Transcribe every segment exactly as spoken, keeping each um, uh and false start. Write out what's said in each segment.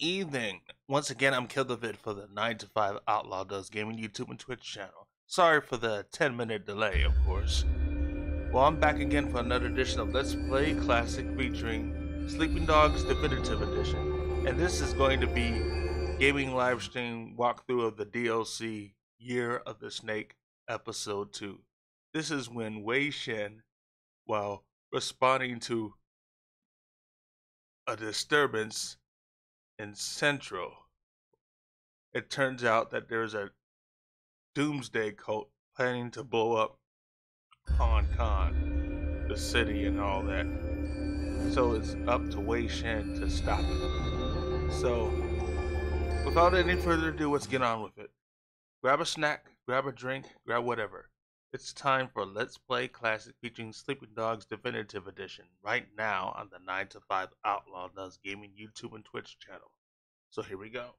evening. Once again, I'm Kildavid for the nine to five Outlaw Does Gaming YouTube and Twitch channel. Sorry for the ten minute delay, of course. Well, I'm back again for another edition of Let's Play Classic featuring Sleeping Dogs Definitive Edition. And this is going to be gaming livestream walkthrough of the D L C Year of the Snake Episode two. This is when Wei Shen, while responding to a disturbance in Central, it turns out that there's a doomsday cult planning to blow up Hong Kong, the city and all that. So it's up to Wei Shen to stop it. So without any further ado, let's get on with it. Grab a snack, grab a drink, grab whatever. It's time for Let's Play Classic featuring Sleeping Dogs Definitive Edition right now on the nine to five Outlaw Does Gaming YouTube and Twitch channel. So here we go.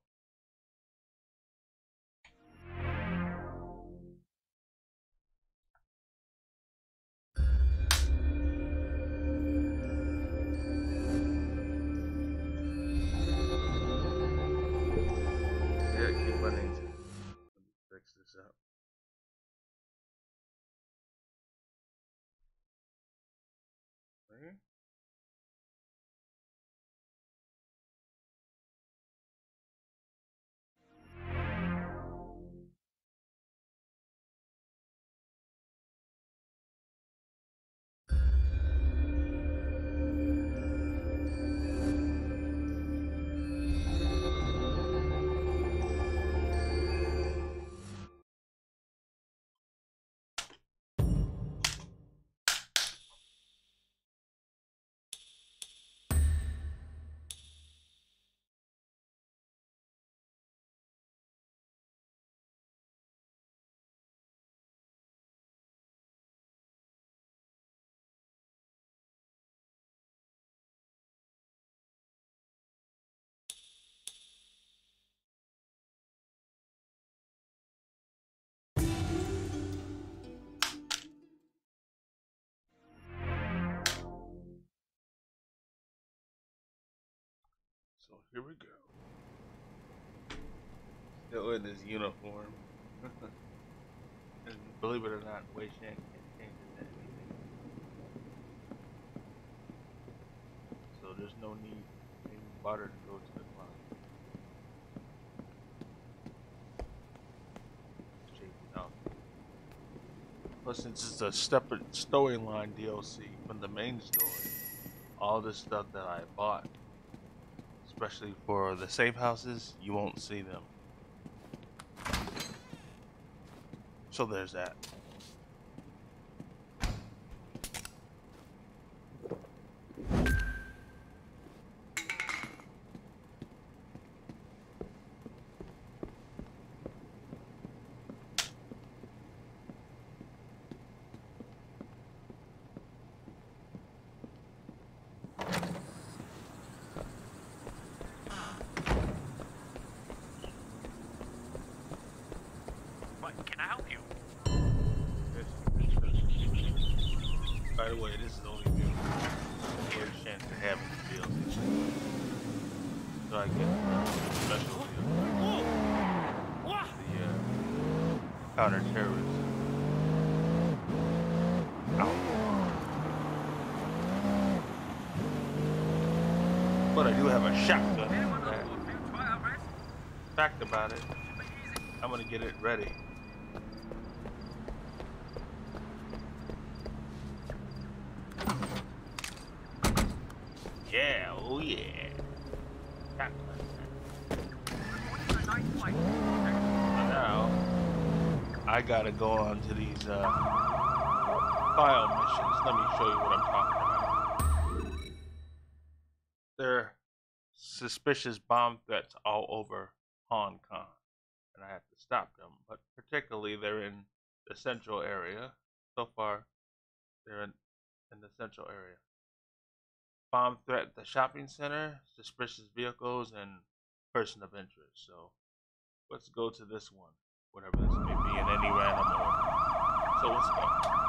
Yeah, keep running. Let me fix this up. So here we go. Still in his uniform. And believe it or not, Wei Shen can't change it to anything. So there's no need to even bother to go to the closet. Shaping up. Plus, since it's a separate storyline D L C from the main story, all this stuff that I bought, especially for the safe houses, you won't see them. So there's that. By the way, this is the only view Officer Shen to have in the D L C. So I get the special deal. The uh, counter-terrorist. Outlaw. But I do have a shotgun. Fact about it, I'm gonna get it ready. Yeah, oh yeah. Now, I gotta go on to these uh, file missions. Let me show you what I'm talking about. There are suspicious bomb threats all over Hong Kong, and I have to stop them. But particularly, they're in the central area. So far, they're in, in the central area. Bomb threat at the shopping center, suspicious vehicles, and person of interest. So let's go to this one, whatever this may be, in any random order. So let's go.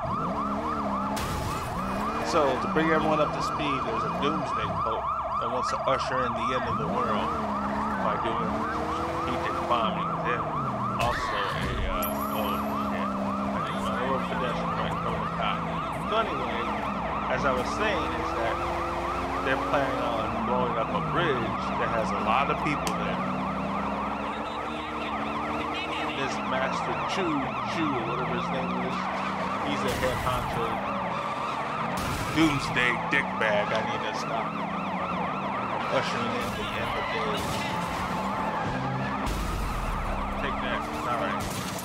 So to bring everyone up to speed, there's a doomsday cult that wants to usher in the end of the world. by doing strategic bombing. Then also a uh, oh shit, I mean, a little pedestrian right from the top. So anyway, as I was saying, is that they're planning on blowing up a bridge that has a lot of people there. This Master Chu Chu or whatever his name is, he's a head honcho. Doomsday dickbag. I need to stop ushering in the end of days. Take that. Alright.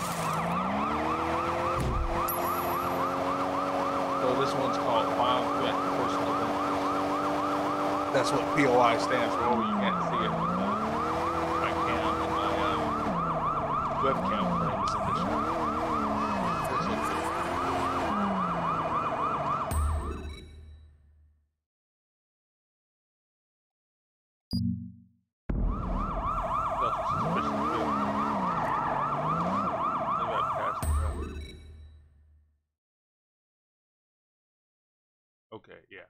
So this one's called File Threat Personal Interest. That's what P O I stands for. You can't see it with my, my cam and my um, webcam frame is in the shot. Okay, yeah.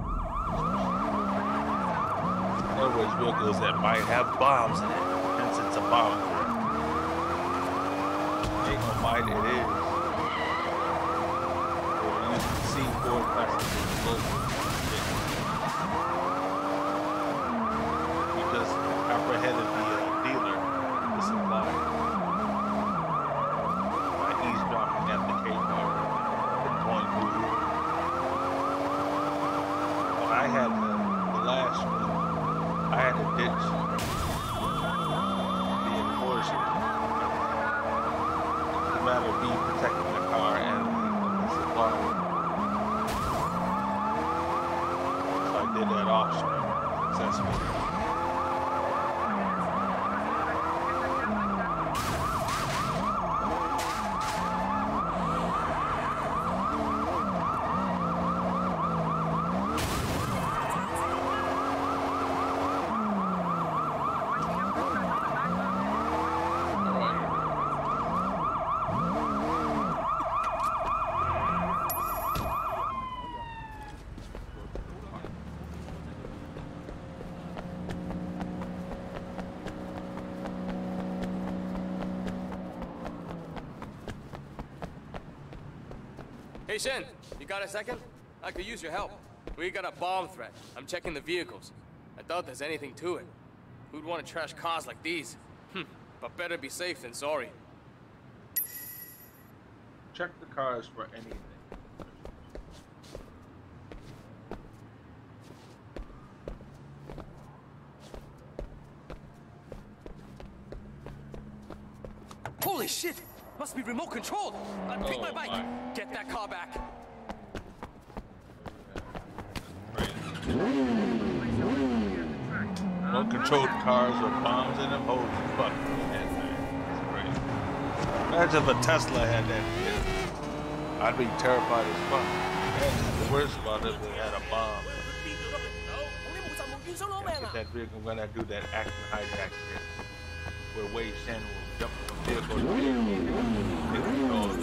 In other words, vehicles that might have bombs in it, hence it's a bomb threat. Ain't no might it is. We're using C four plastic explosives. We just apprehended the uh, dealer with the supply by eavesdropping at the K-bar and going through. I had the, the last one, I had to ditch the enforcer. It's a matter of me protecting the car and the supply. So I did that offscreen successfully. Hey Shen, you got a second? I could use your help. We got a bomb threat. I'm checking the vehicles. I doubt there's anything to it. Who'd want to trash cars like these? Hm, but better be safe than sorry. Check the cars for anything. Holy shit! Must be remote controlled! Uh, pick oh, my bike! My. Get that car back! Remote controlled cars with bombs in them? Holy fuck. That's crazy. Imagine if a Tesla had that shit. I'd be terrified as fuck. And the worst about it, if they had a bomb. If that vehicle gonna do that action hijack shit. Where Wei Shen will jump from vehicle to vehicle. Take control of it.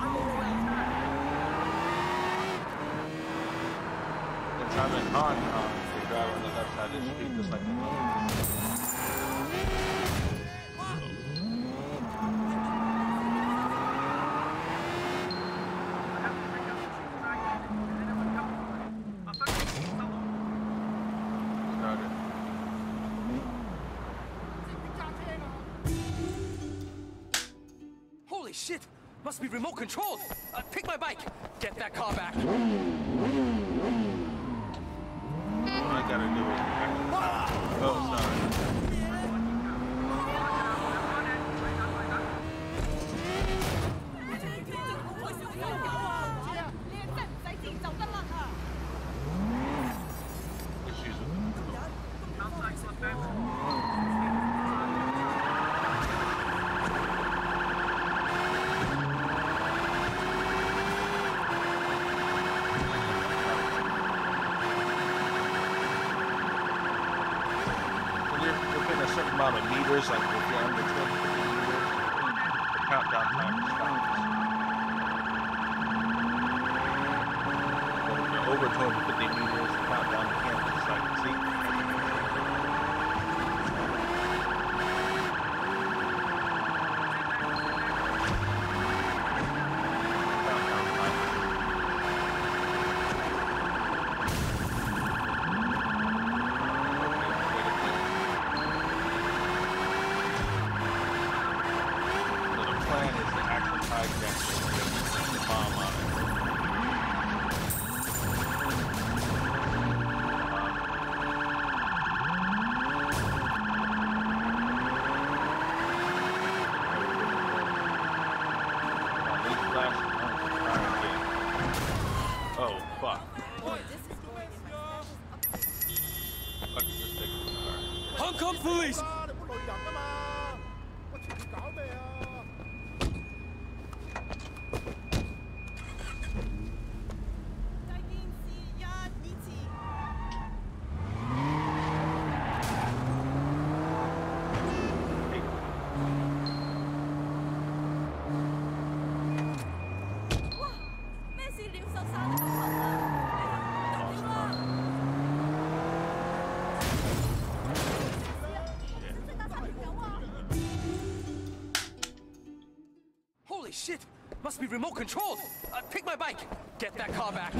Since I'm in Hong Kong, they drive on the left side of the street just like the other. Holy shit! Must be remote controlled! Uh, pick my bike! Get that car back! All I gotta do is... Oh, sorry. Excuse me. Amount of meters, like if you're under twenty meters, the countdown timer stops. But if you're over two hundred fifty meters, the countdown can't just like see. hijacked it. There's a bomb on it. Oh, fuck. Fuck this thing. Hong Kong police! Holy shit! Must be remote controlled! Uh, pick my bike! Get that car back!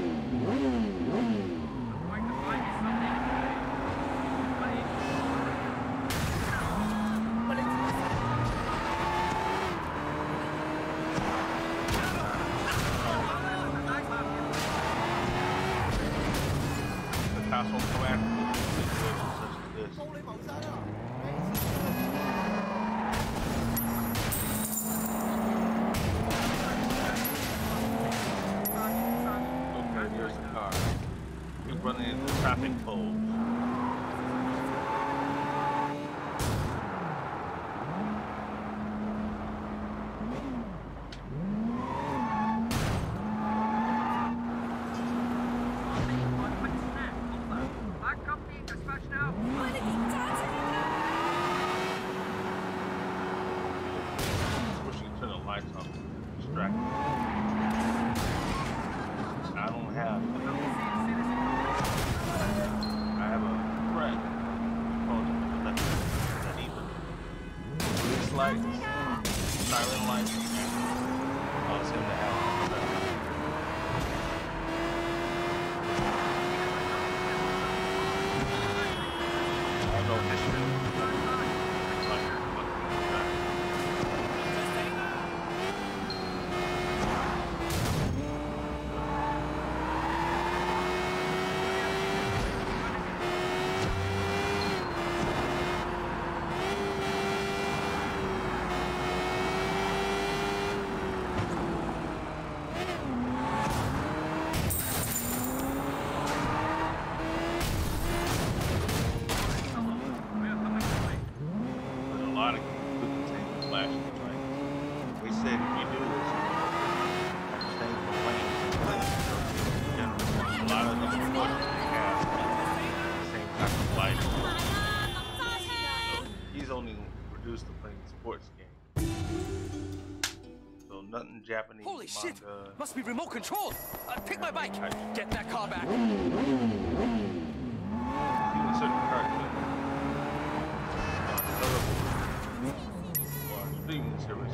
The cops won't come after me in situations such as this. Okay, here's the car. Keep running into traffic poles. Lights, silent lights. Oh, it's in the hell. I don't know if this really like Japanese Holy shit! manga. Must be remote controlled! Uh, pick my bike! Get that car back! Even certain characters. Uh, streaming service.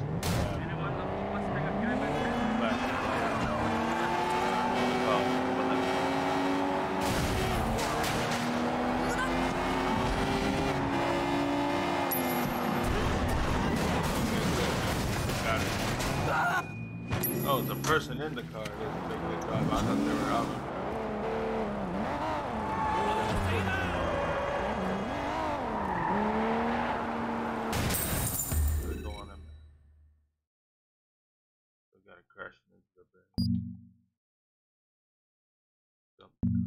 Oh, it's a person in the car. They can take their drive. I thought they were out. They're going in. They got it crashing into the bed. Dump the car.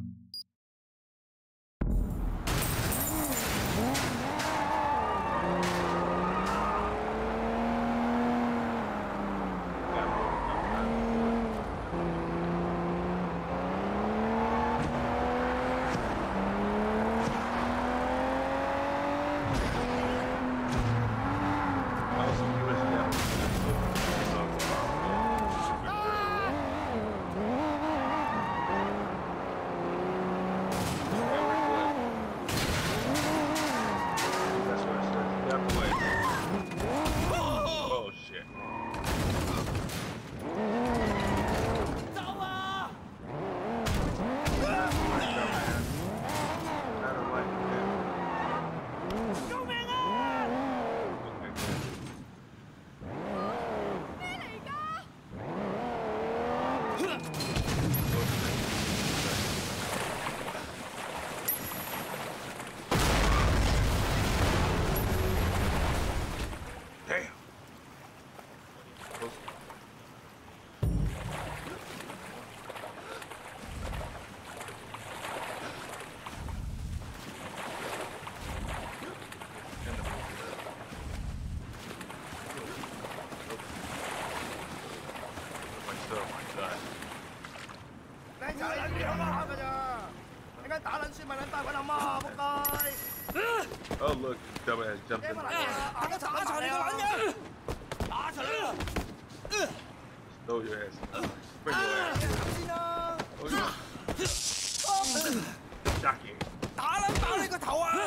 Oh my god. 靚仔，你好打㗎咋？你間打撚輸咪撚大揾阿媽仆街！ Oh look, dumbass jumped in. 打打錯你個撚嘢！打錯你啦！ Throw your ass. Bring your ass. 先啦！ Oh, yeah. Shocking. 打撚爆你個頭啊！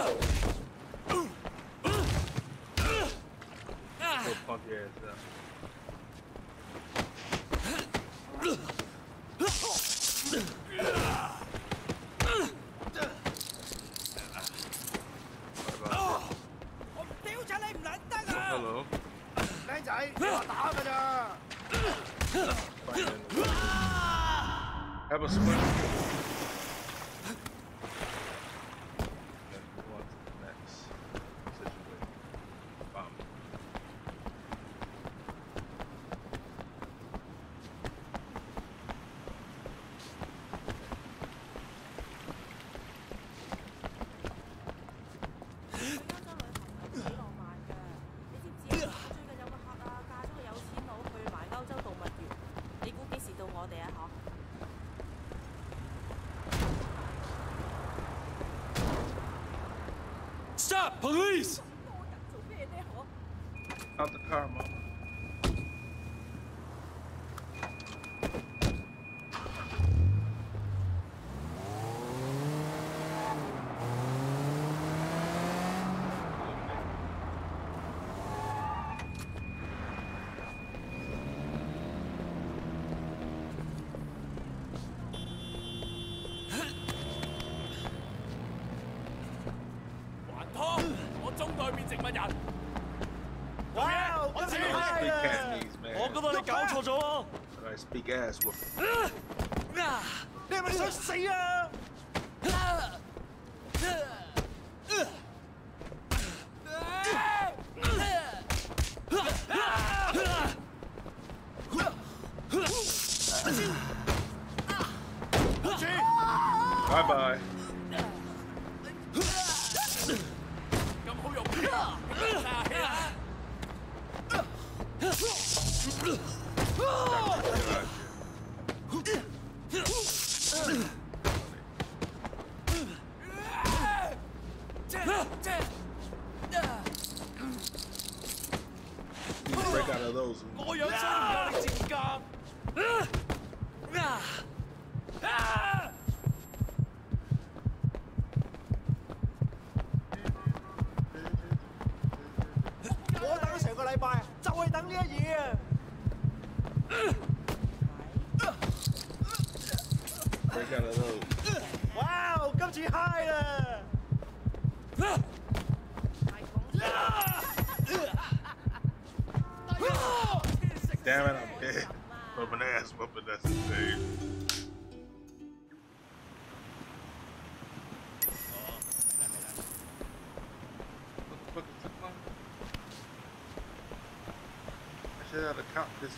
Go pump your ass up. Hello. 靚仔，你話打㗎咋？ Have a swim. Next situation. Bomb. 到我哋啊嗬。 Stop, police! Out the car, mama. I speak ass with him. 你係咪想死啊？ Bye bye. 咁好用氣啊！下氣啊！ Break out of those. 我樣衰唔夠你賤格。 我等咗成個禮拜，就係等呢一嘢啊！ Break out of those. 哇！今次 high 啦！ Damn it, I'm dead. From an ass whooping, that's insane. What the fuck is this one? I should have to count this.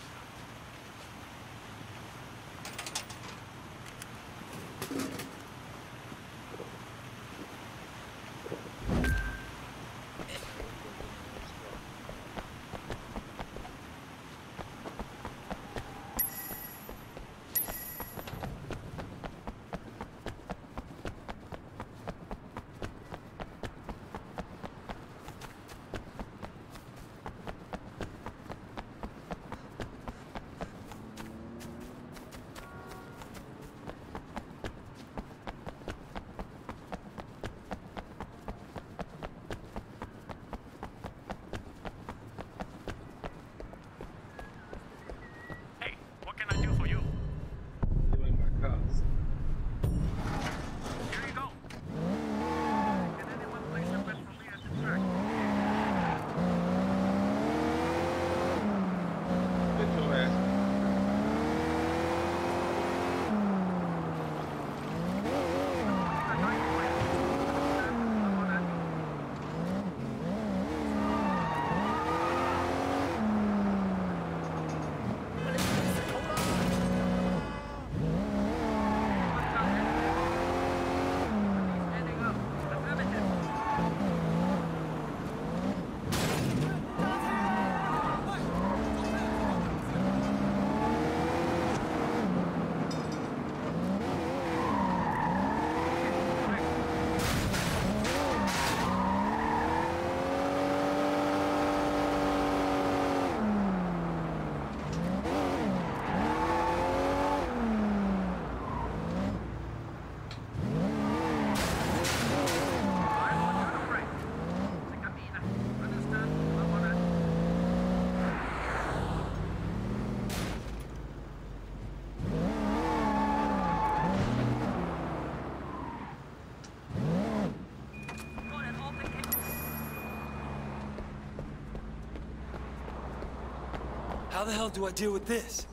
How the hell do I deal with this?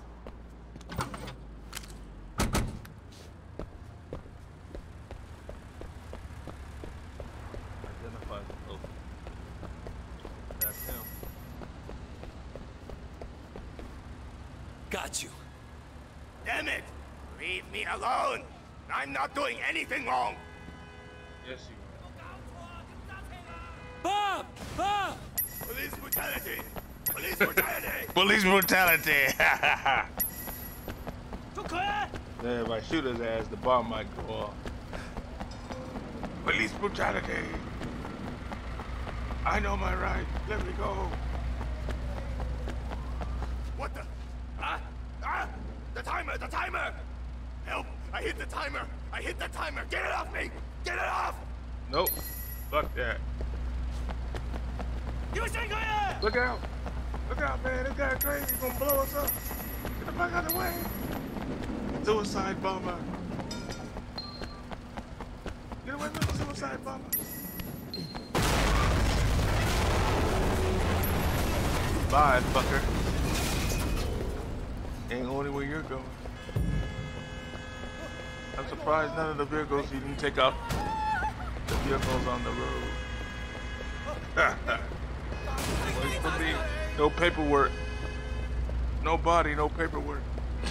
Identify the oh. That's him. Got you. Damn it! Leave me alone! I'm not doing anything wrong! Yes, you Bob! Bob! Police brutality! Police brutality! Police brutality! Then if I shoot his ass, the bomb might go off. Police brutality! I know my right. Let me go. What the? Ah! Ah! The timer! The timer! Help! I hit the timer! I hit the timer! Get it off me! Get it off! Nope. Fuck that. Look out! Look out, man! This guy crazy. He's gonna blow us up. Get the fuck out of the way! Suicide bomber. Get away from the suicide bomber. Bye, fucker. Ain't going where you're going. I'm surprised none of the vehicles you didn't take out the vehicles on the road. Wait for me. No paperwork. No body, no paperwork.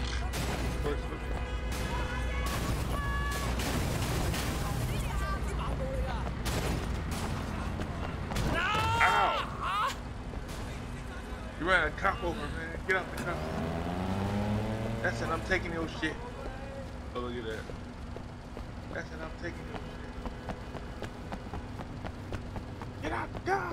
Ow! You ran a cop over, man. Get out the car. That's it, I'm taking your shit. Oh, look at that. That's it, I'm taking your shit. Get out the car!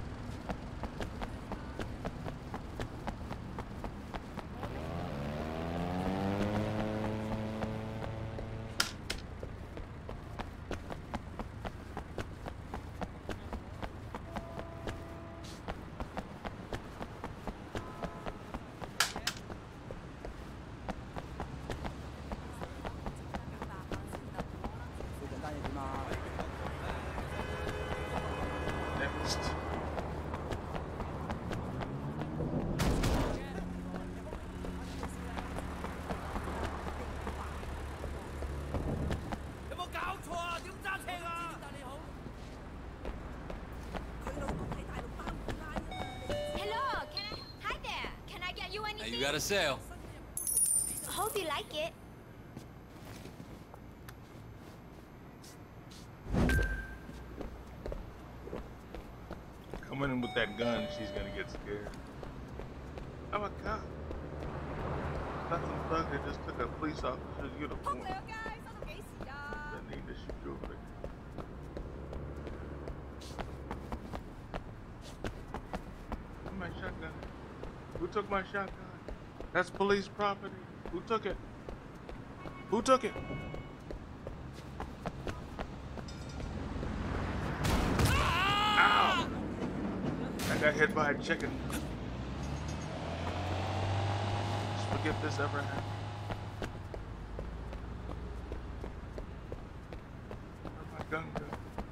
Next. Hello, can I? Hi there. Can I get you anything? Now you got a sale. Hope you like it. Coming in with that gun, she's gonna get scared. I'm a cop. Nothing thug that just took a police officer's uniform. That need to shoot you over there. My shotgun. Who took my shotgun? That's police property. Who took it? Who took it? Ow! I got hit by a chicken. Just forget this ever happened. Where'd my gun go?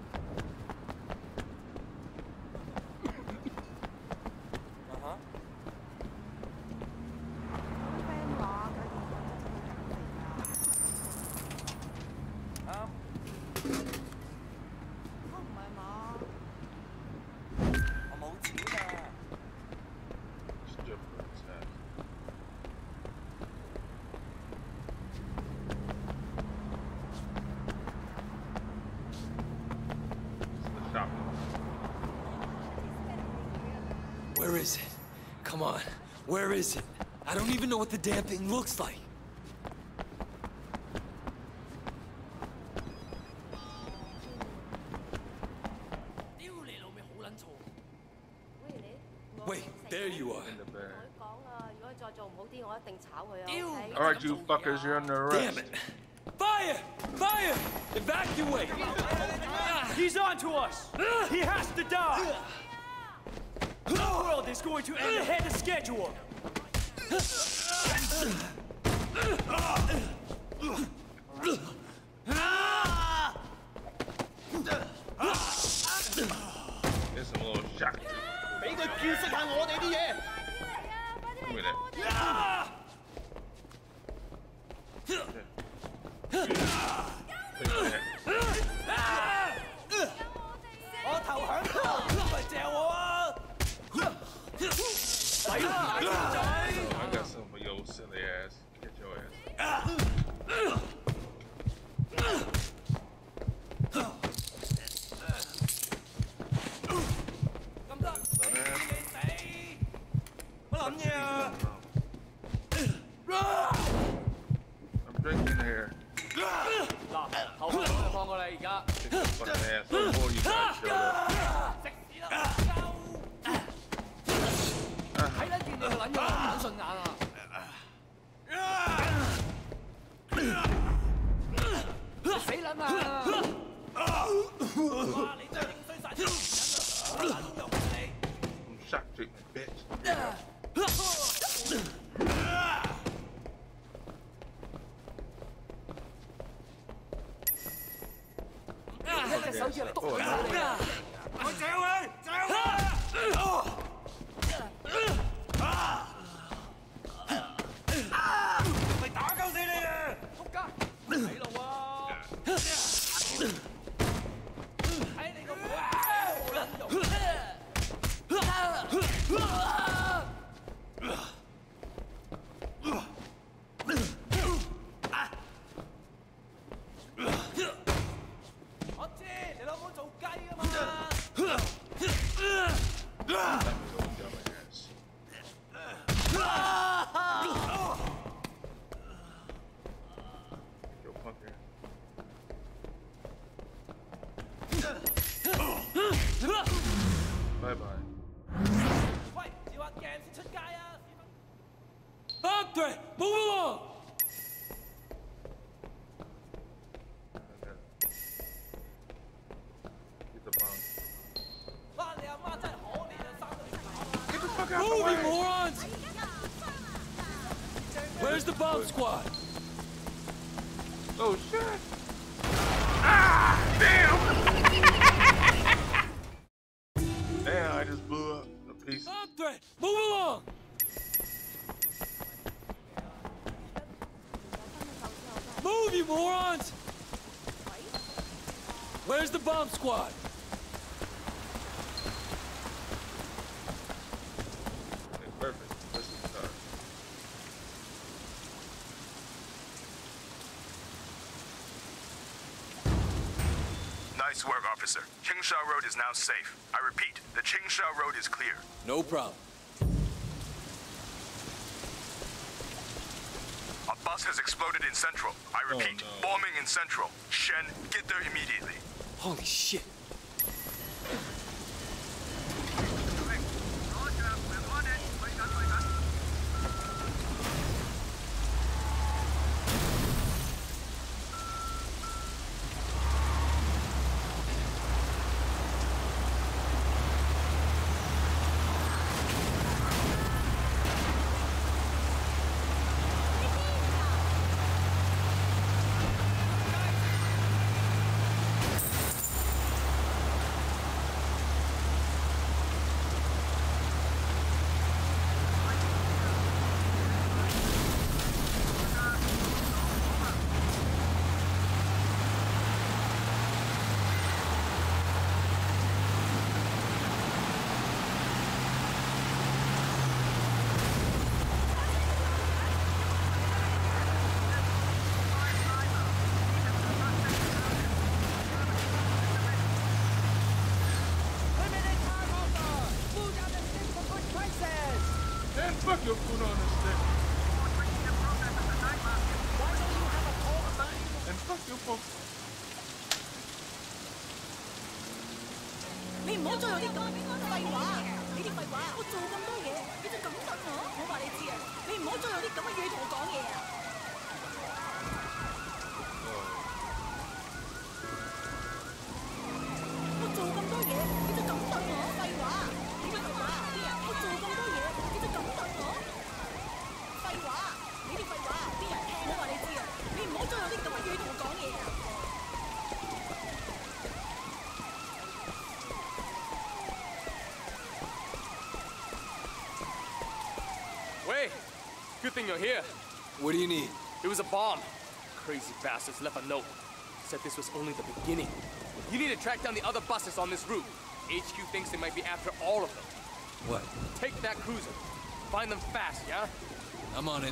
Where is it? Come on. Where is it? I don't even know what the damn thing looks like. Wait, there you are. In the bag. Alright, you fuckers, you're under arrest. Damn it! Fire! Fire! Evacuate! He's on to us! He has to die! The world is going to end ahead of schedule! There's some little shock. Give me that. shock treatment, bitch. Move along! Get the bomb. Get the fuck out Move, the way! you morons! Where's the bomb squad? Oh shit! Ah! Damn! Damn, I just blew up a piece. Bomb threat! Move along! Move, you morons! Where's the bomb squad? Okay, perfect. Let's start. Nice work, officer. Qingsha Road is now safe. I repeat, the Qingsha Road is clear. No problem. A bus has exploded in Central. I repeat, Oh, no. bombing in Central. Shen, get there immediately. Holy shit. Man, fuck your food on this thing. And fuck your phone. 你唔好再有啲咁廢話，你啲廢話，我做咁多嘢，你就咁等我？我話你知啊，你唔好再有啲咁嘅嘢同我講嘢啊！我做咁多嘢，你就咁等我？廢話，你啲廢話，啲人我做咁多嘢，你就咁等我？廢話，你啲廢話，啲人聽我話你知啊，你唔好再有啲咁嘅嘢同我講嘢啊！ Wei, good thing you're here. What do you need? It was a bomb. Crazy bastards left a note. Said this was only the beginning. You need to track down the other buses on this route. H Q thinks they might be after all of them. What? Take that cruiser. Find them fast, yeah? I'm on it.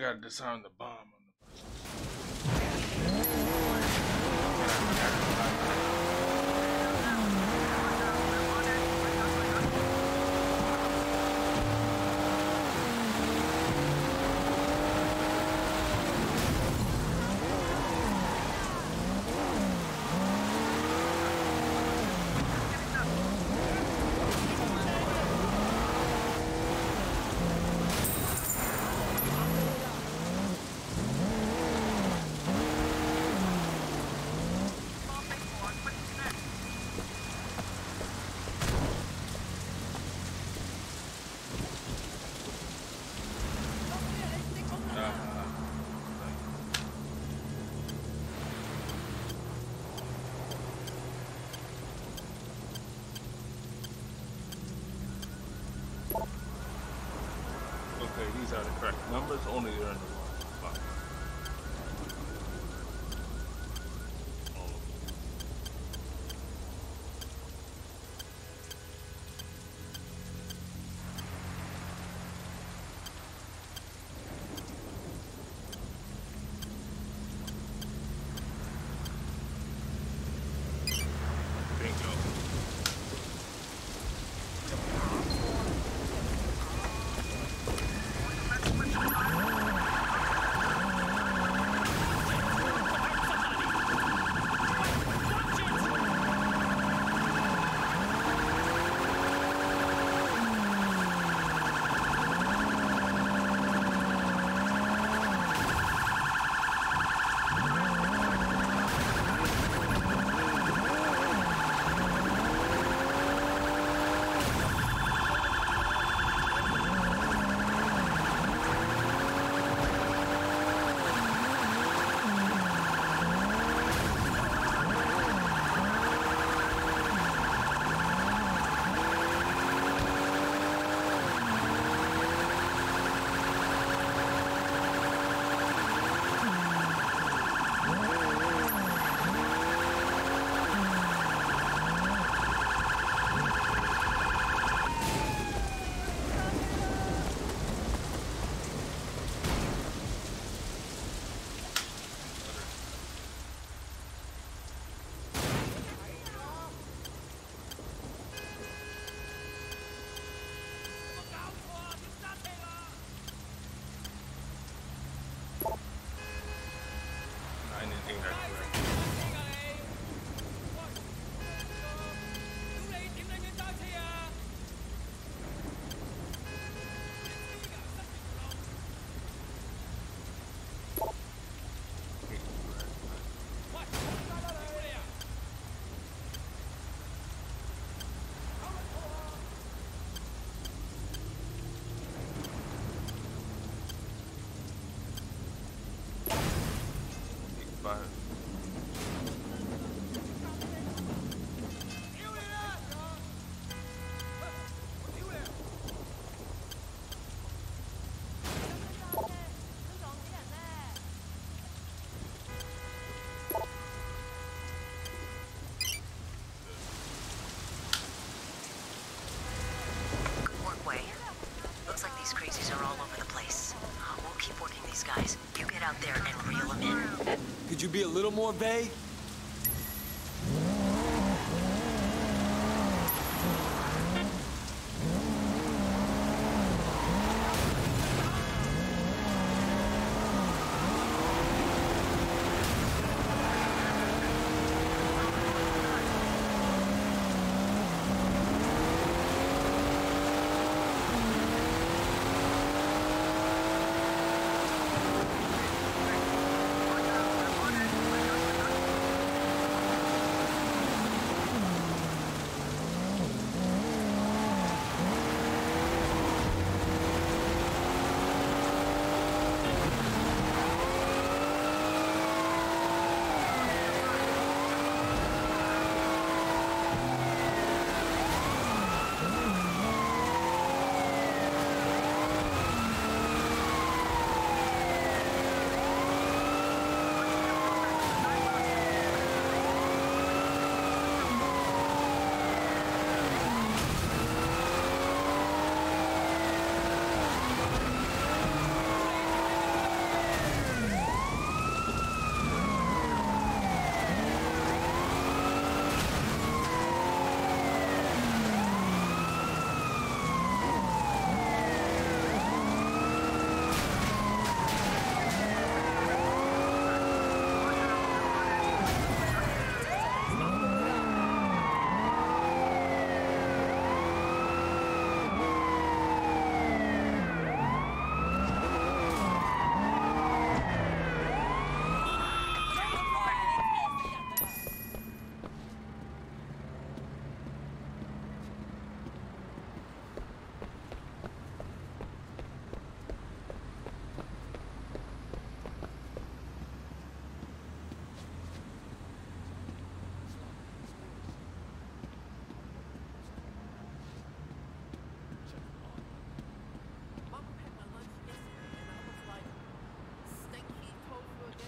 gotta disarm the bomb on the bus. Okay, these are the correct numbers, only they're in the wrong spot. All of them. Bingo. Nine and eight are correct. Eight correct. Eight five. Good work, Wei. Looks like these crazies are all over the place. We'll keep working these guys. You get out there and reel them in. Could you be a little more vague?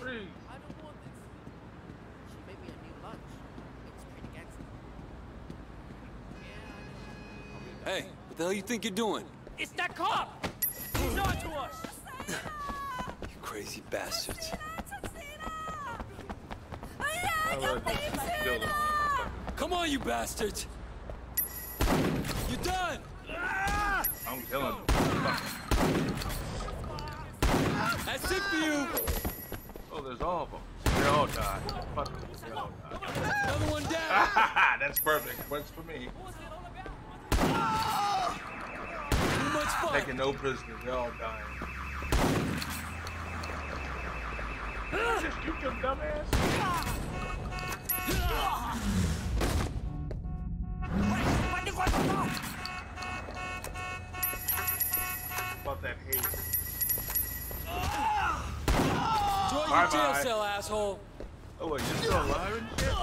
Freeze. I don't want this. She made me a new lunch. It's pretty gangster. Yeah, I know. Hey, what the hell you think you're doing? It's that cop! He's on to us! You crazy bastards. I love this. Kill them. Come on, you bastards! You're done! I'm killing them. That's it for you! Oh, there's all of them. They all died. Fuck them. They all died. Another one down! That's perfect. Works for me. Too much fun! Taking no prisoners. They're all dying. Just shoot them, dumbass. About that hate. Enjoy Bye your jail bye. cell, asshole! Oh, wait, you're still alive and shit?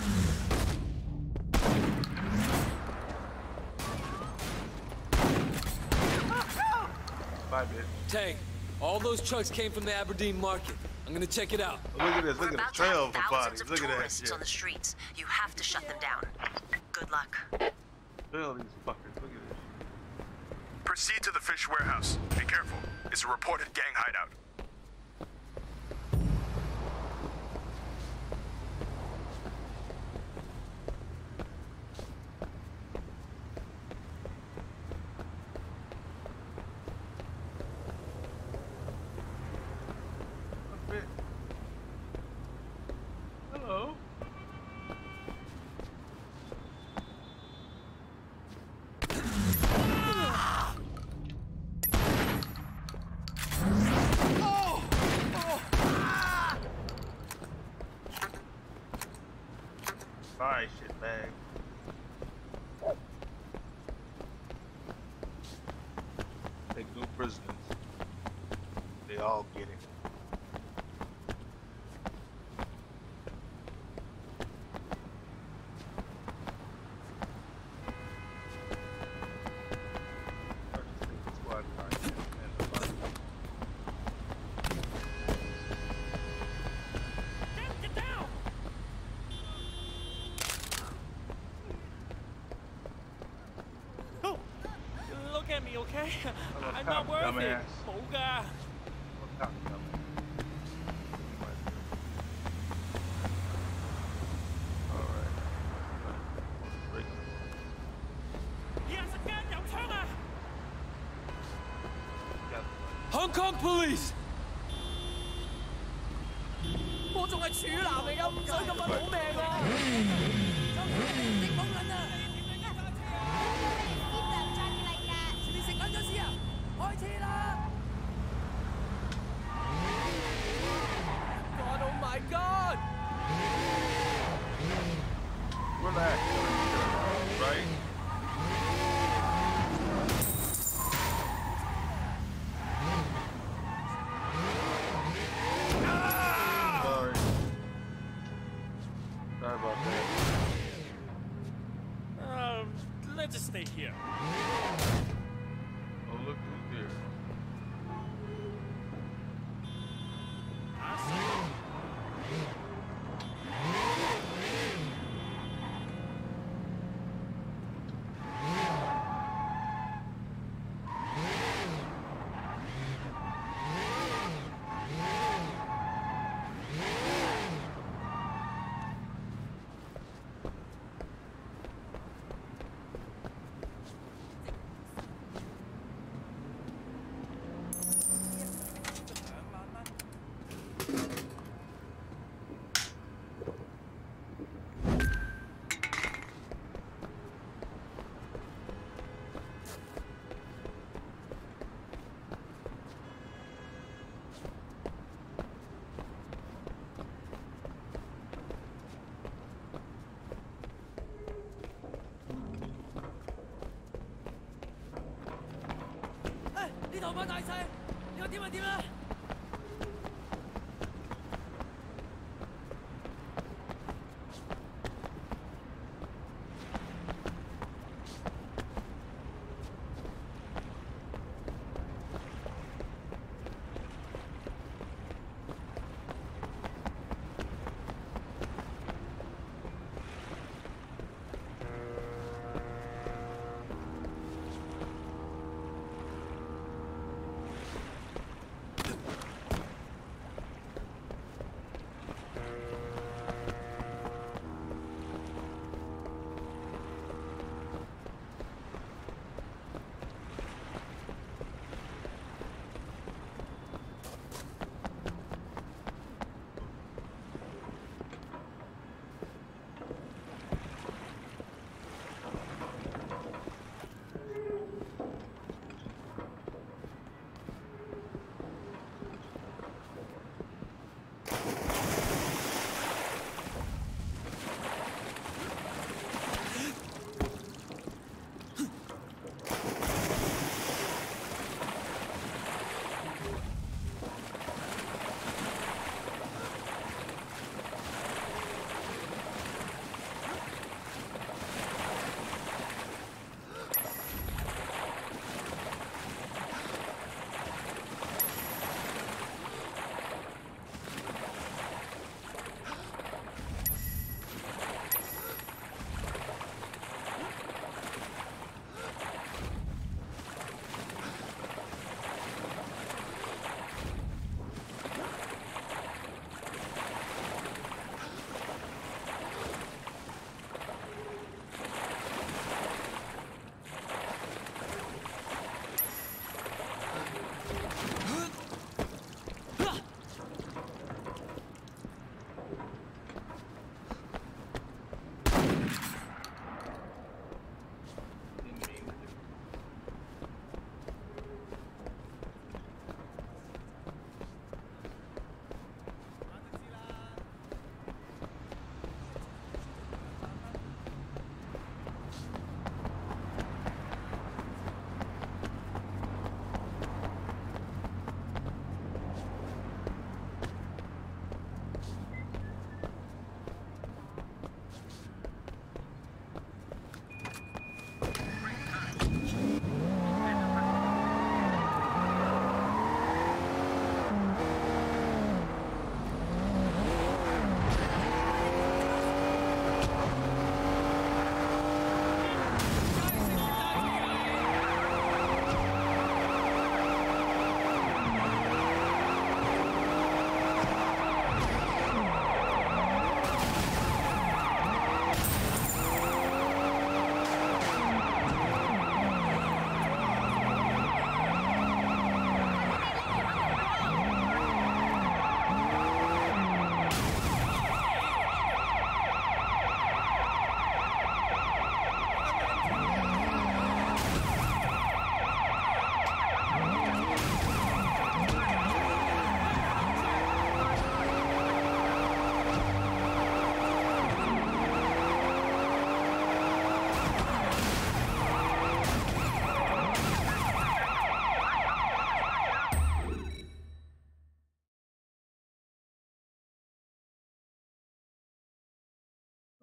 Bye, bitch. Tank, all those trucks came from the Aberdeen market. I'm gonna check it out. Look at this. We're Look at about the to have trail for thousands bodies. of Look at that tourists shit. on the streets. You have to shut them down. Good luck. Trail these fuckers. Look at this. Proceed to the fish warehouse. Be careful. It's a reported gang hideout. Hello. Bye, shitbag. Take no prisoners. They all get it. Get down! Oh, look at me, okay? I'm not worth it. Dumbass. 好㗎。 有人實間有槍啊！ Hong Kong police! 我仲係處男嚟㗎，唔想咁快冇命喎！你冇撚啊！你食撚咗先啊！開車啦 ！God, oh my God！ Relax. Right? Sorry. Sorry about that. Um, let's just stay here. Oh, look who's here. I see.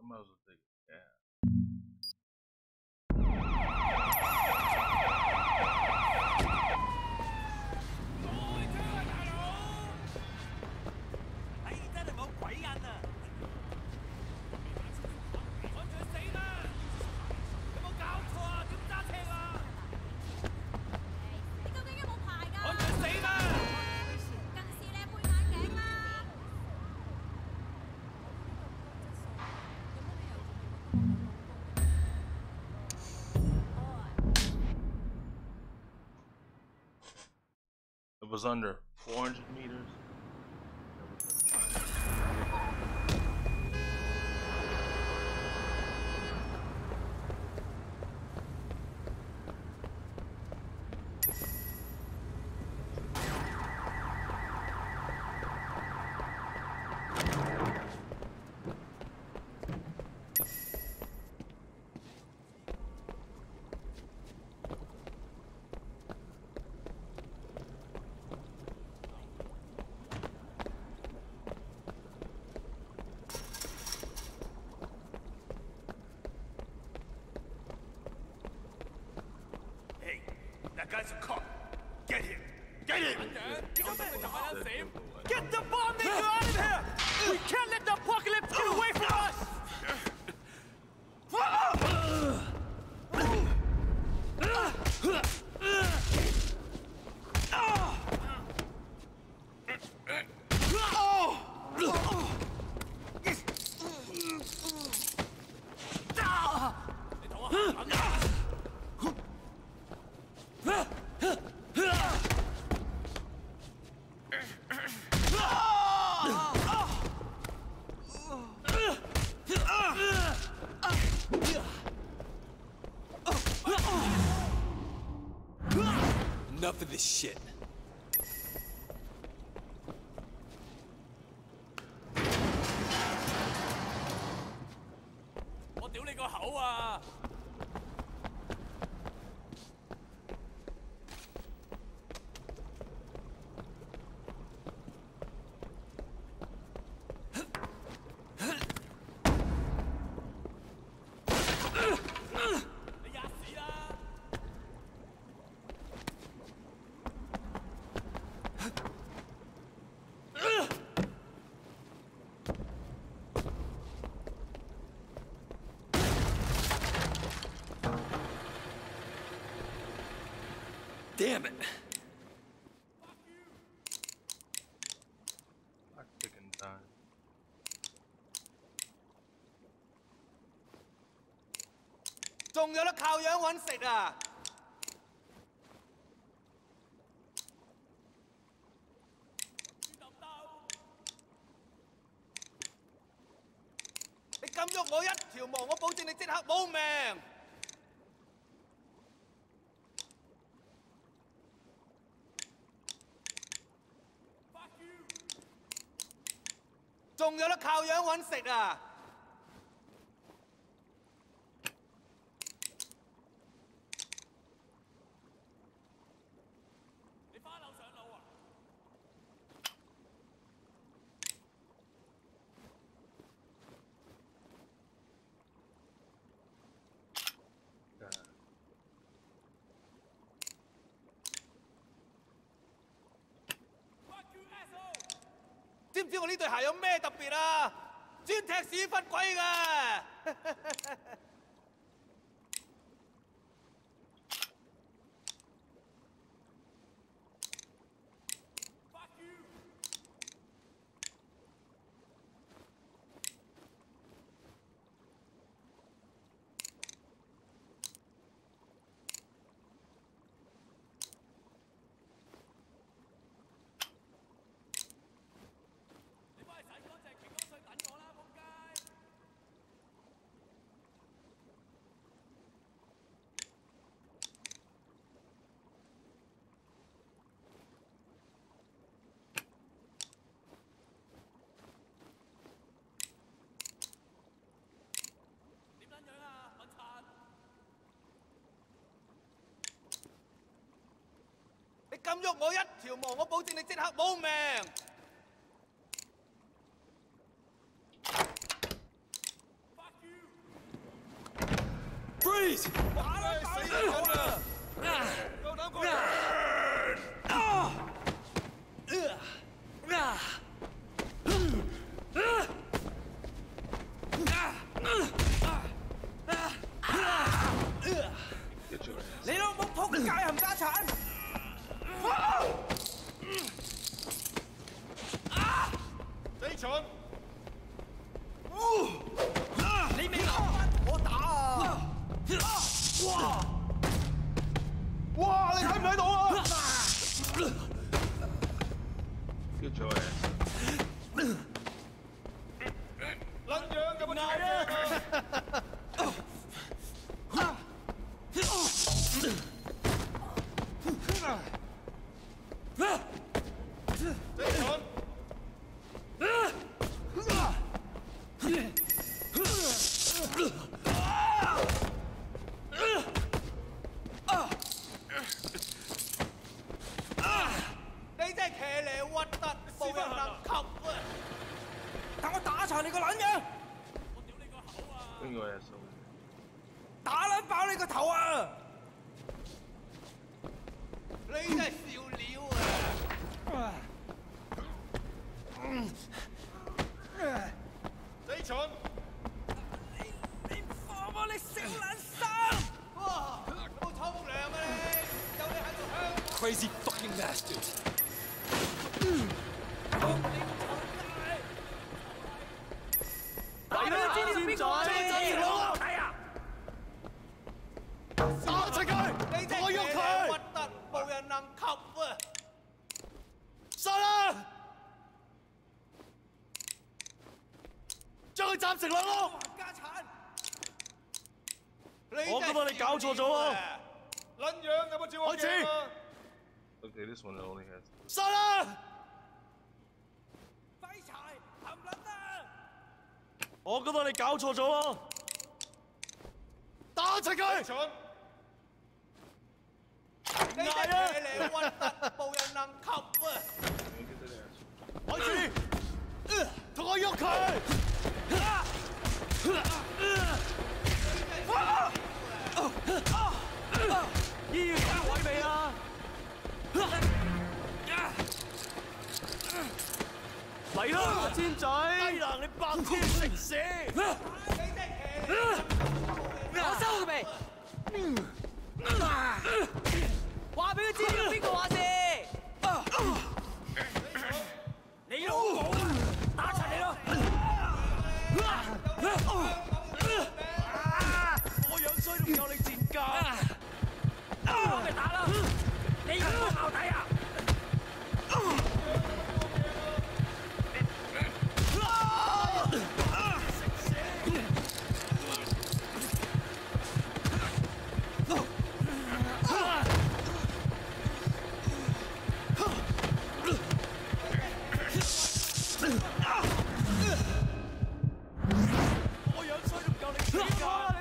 might as well take it. Yeah. It was under four hundred meters. That guy's a cop. Get him. Get him. Get the bomb maker out of here! We can't let the apocalypse get away from us! Enough of this shit. 我屌你個口啊！ Damn it! I'm taking time. 仲有得靠樣揾食啊！你敢喐我一條毛，我保證你即刻冇命！ 仲有得靠樣揾食啊！你花樓上路啊！知唔知我呢對鞋有咩特別啊？專踢屎忽鬼㗎！你敢喐我一條毛，我保證你即刻冇命！ Freeze! 打啦，死人好啦！夠膽過嚟！啊！ 你老母仆街冚家鏟！ 死蠢！ 你未諗翻我打啊！哇！ 哇！你睇唔睇到啊？ Good choice. 撚樣有冇睇啊？ 你真係騎呢核突，冇人能及啊！等我打殘你個撚樣！我屌你個口啊！ 邊個嘢數？ 打撚爆你個頭啊！你真係笑料啊！ 死蠢！ 你你放我你食撚生！哇！有冇沖涼啊你？有你喺度香！ Crazy fucking bastards! 嚟啦！知道邊個啊？你老睇啊！ 打出佢！ 你真係騎呢核突，冇人能及啊！ 殺啦！將佢斬成兩碌！ 家產！ 我覺得你搞錯咗啊！撚樣有冇照我鏡啊？ Okay, this one only has. 殺啦！ 廢柴冚撚啊！ 我覺得你搞錯咗啊！打出佢！蠢！ 你真係騎呢核突，冇人能及啊！ 開始，同我喐佢！醫院交位未啊？嚟啦，尖仔！低能，你白天食屎！ 我收佢未？話俾佢知邊個話事？ 你老母啊！打柒你咯！ 我樣衰都唔夠你賤格！ 我咪打啦！你有冇矛底啊？ 我樣衰都唔夠你賤格！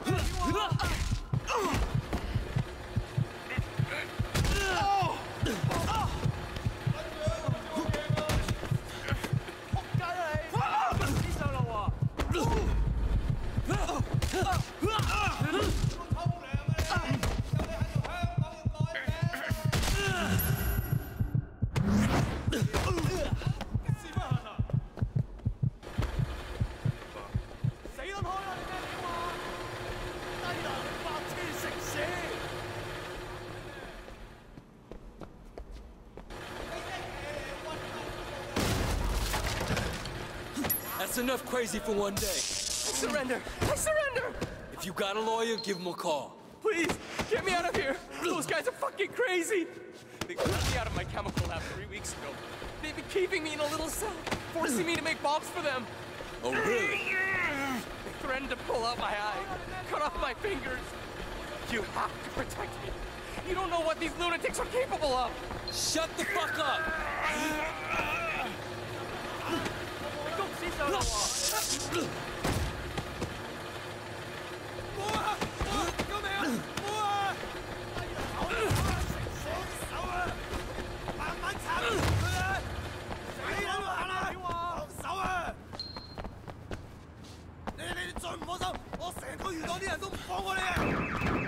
That's enough crazy for one day. I surrender! I surrender! If you got a lawyer, give him a call. Please, get me out of here! Those guys are fucking crazy! They cut me out of my chemical lab three weeks ago. They've been keeping me in a little cell, forcing me to make bombs for them. Oh, really? They threatened to pull out my eye, cut off my fingers. You have to protect me. You don't know what these lunatics are capable of. Shut the fuck up! 公司上路喎！冇啊！救命啊！冇啊！手啊！慢慢撐佢啊！死佬啊！放手啊！你你再唔放手，我成個魚檔啲人都唔放過你啊！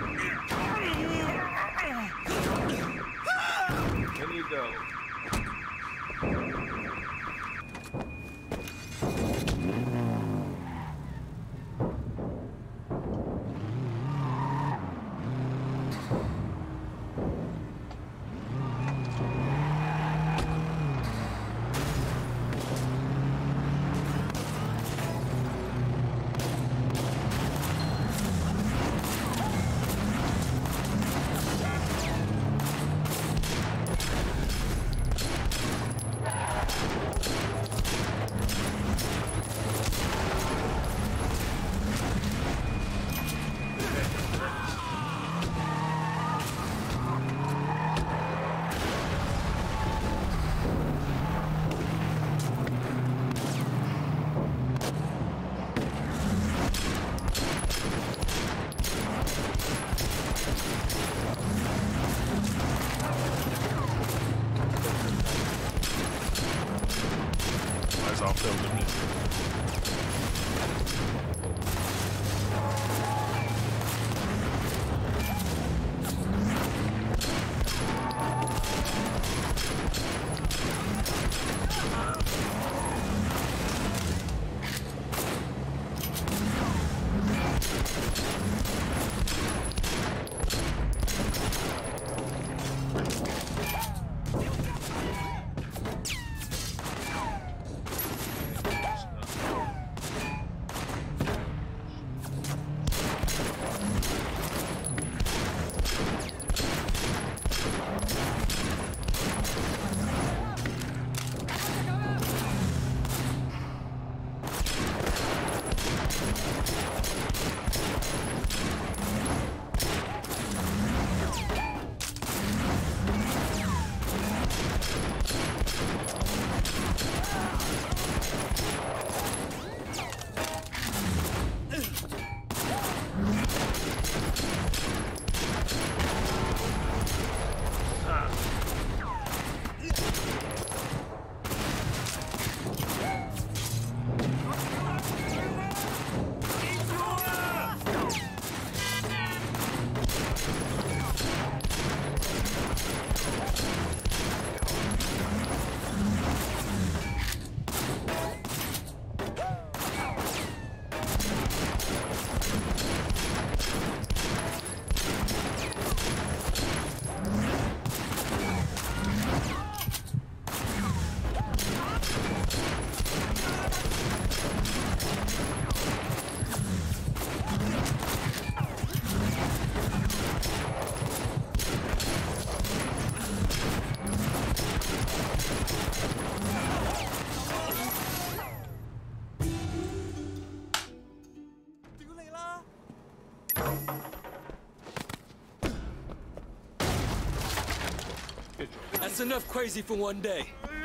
That's enough crazy for one day.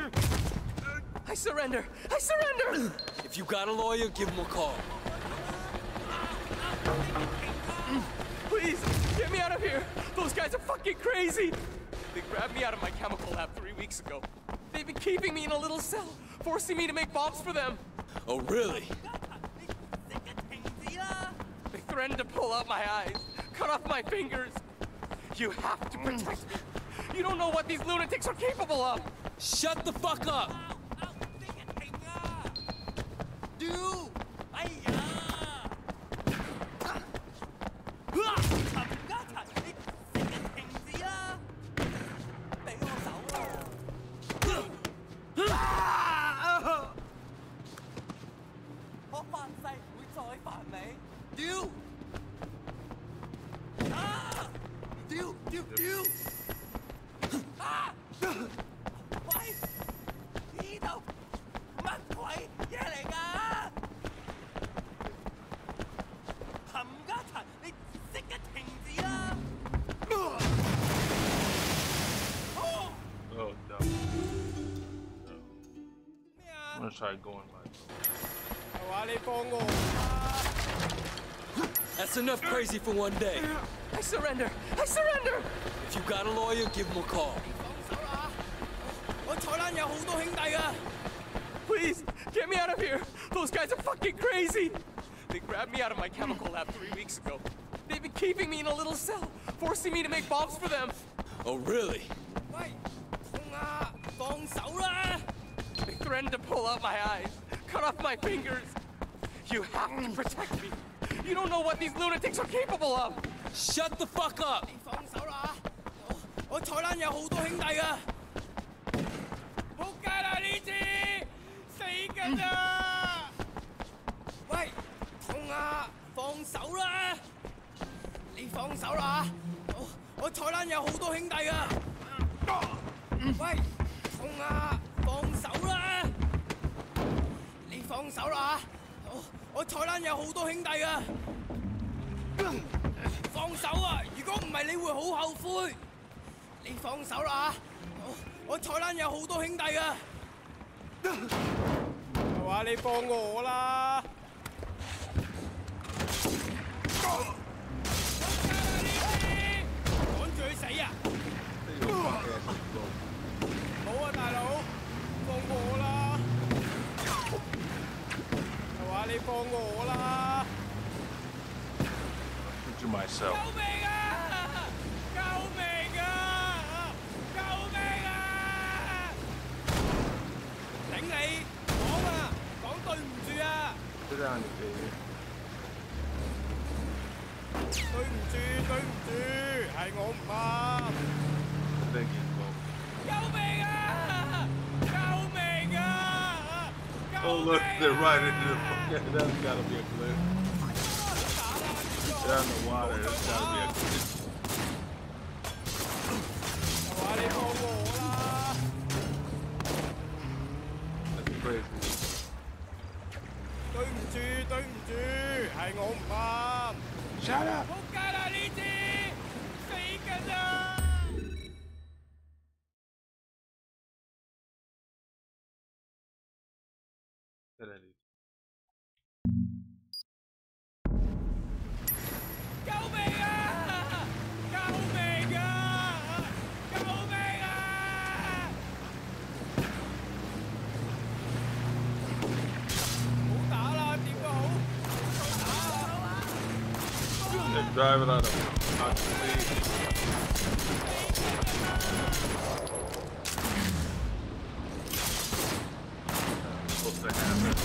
I surrender! I surrender! If you got a lawyer, give him a call. Please, get me out of here! Those guys are fucking crazy! They grabbed me out of my chemical lab three weeks ago. They've been keeping me in a little cell, forcing me to make bombs for them. Oh, really? They threatened to pull out my eyes, cut off my fingers. You have to protect me. You don't know what these lunatics are capable of. Shut the fuck up! Dude! Try going like That's enough crazy for one day. I surrender! I surrender! If you got a lawyer, give him a call. Please, get me out of here! Those guys are fucking crazy! They grabbed me out of my chemical lab three weeks ago. They've been keeping me in a little cell, forcing me to make bombs for them. Oh, really? They threatened to pull out my eyes, cut off my fingers. You have to protect me. You don't know what these lunatics are capable of. Shut the fuck up! 你放我啦！ To myself. 救命啊！救命啊！救命啊！頂你！講啊！講對唔住啊！ Sit down, you baby. 對唔住，對唔住，係我唔啱。 Thank you, folks. 救命啊！救命啊！ Oh, look, they're right into the fucking. That's gotta be a glitch. They're on the water. That's gotta be a glitch. 話你放我啦！ That's crazy. 對唔住，對唔住，係我唔啱。 Shut up! 仆街啦呢次，死緊啦！ Said I did. 救命啊！救命啊！救命啊！唔好打啦，點都好，再打啊！ They're driving on a hot speed. Supposed to happen.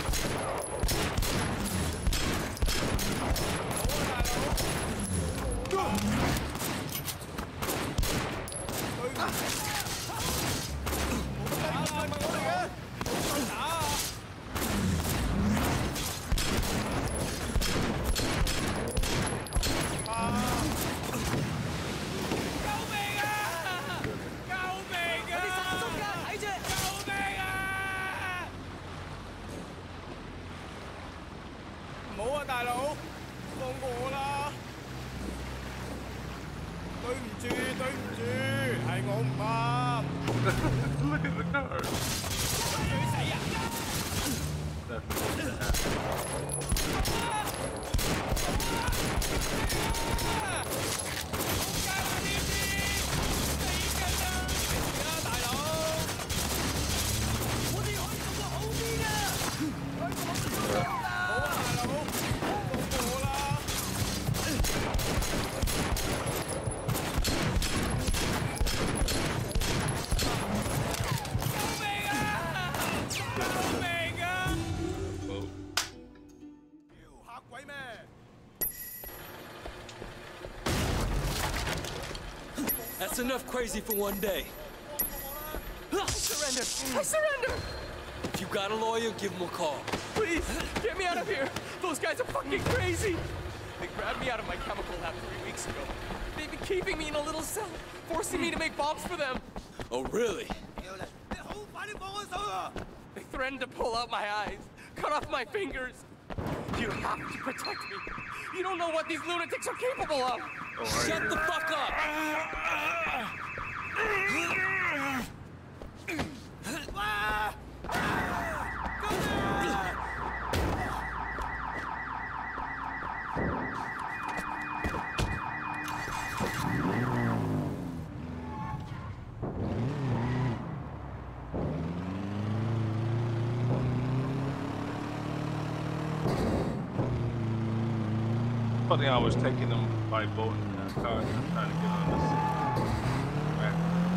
對唔住，對唔住，係我唔啱。 Look at the cars. 追死啊！ That's supposed to happen. 仆街啦呢啲，死緊啦！死啦大佬！我哋可以做個好啲㗎，可以做好啲㗎。好啊大佬，放過我啦！ That's enough crazy for one day. I surrender! I surrender! If you got a lawyer, give him a call. Please, get me out of here! Those guys are fucking crazy! They grabbed me out of my chemical lab three weeks ago. They've been keeping me in a little cell, forcing me to make bombs for them. Oh, really? They threatened to pull out my eyes, cut off my fingers. You have to protect me. You don't know what these lunatics are capable of. Oh, Shut the fuck up! Funny, I was taking them by boat in that car and I'm trying to get on this. Right.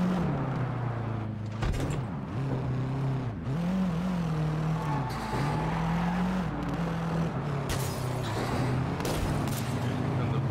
And the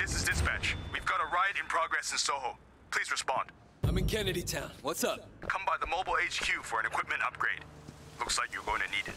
This is dispatch. We've got a riot in progress in Soho. Please respond. I'm in Kennedy Town. What's up? Come by the mobile H Q for an equipment upgrade. Looks like you're going to need it.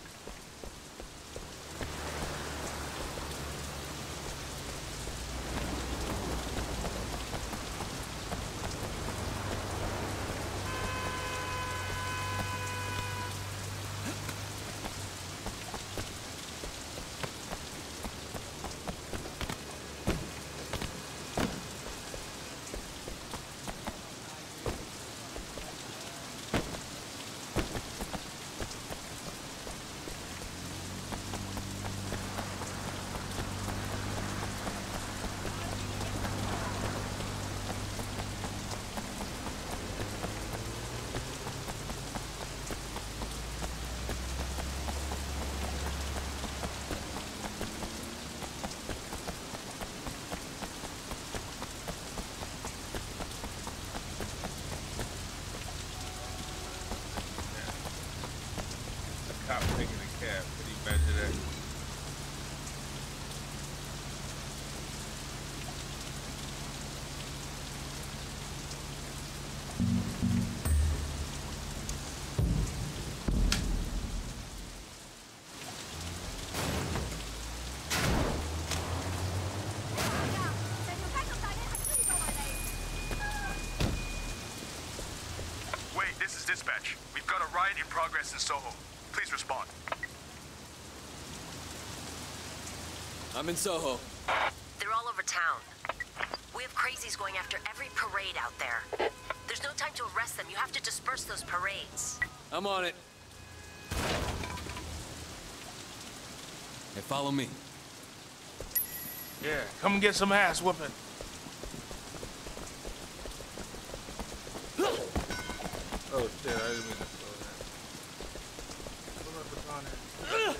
Cop taking a cab. Can you imagine that? Wait, this is dispatch. We've got a riot in progress in Soho. Please respond. I'm in Soho. They're all over town. We have crazies going after every parade out there. There's no time to arrest them. You have to disperse those parades. I'm on it. Hey, follow me. Yeah, come and get some ass whooping. Oh shit, I didn't mean to slow that. What up with on it?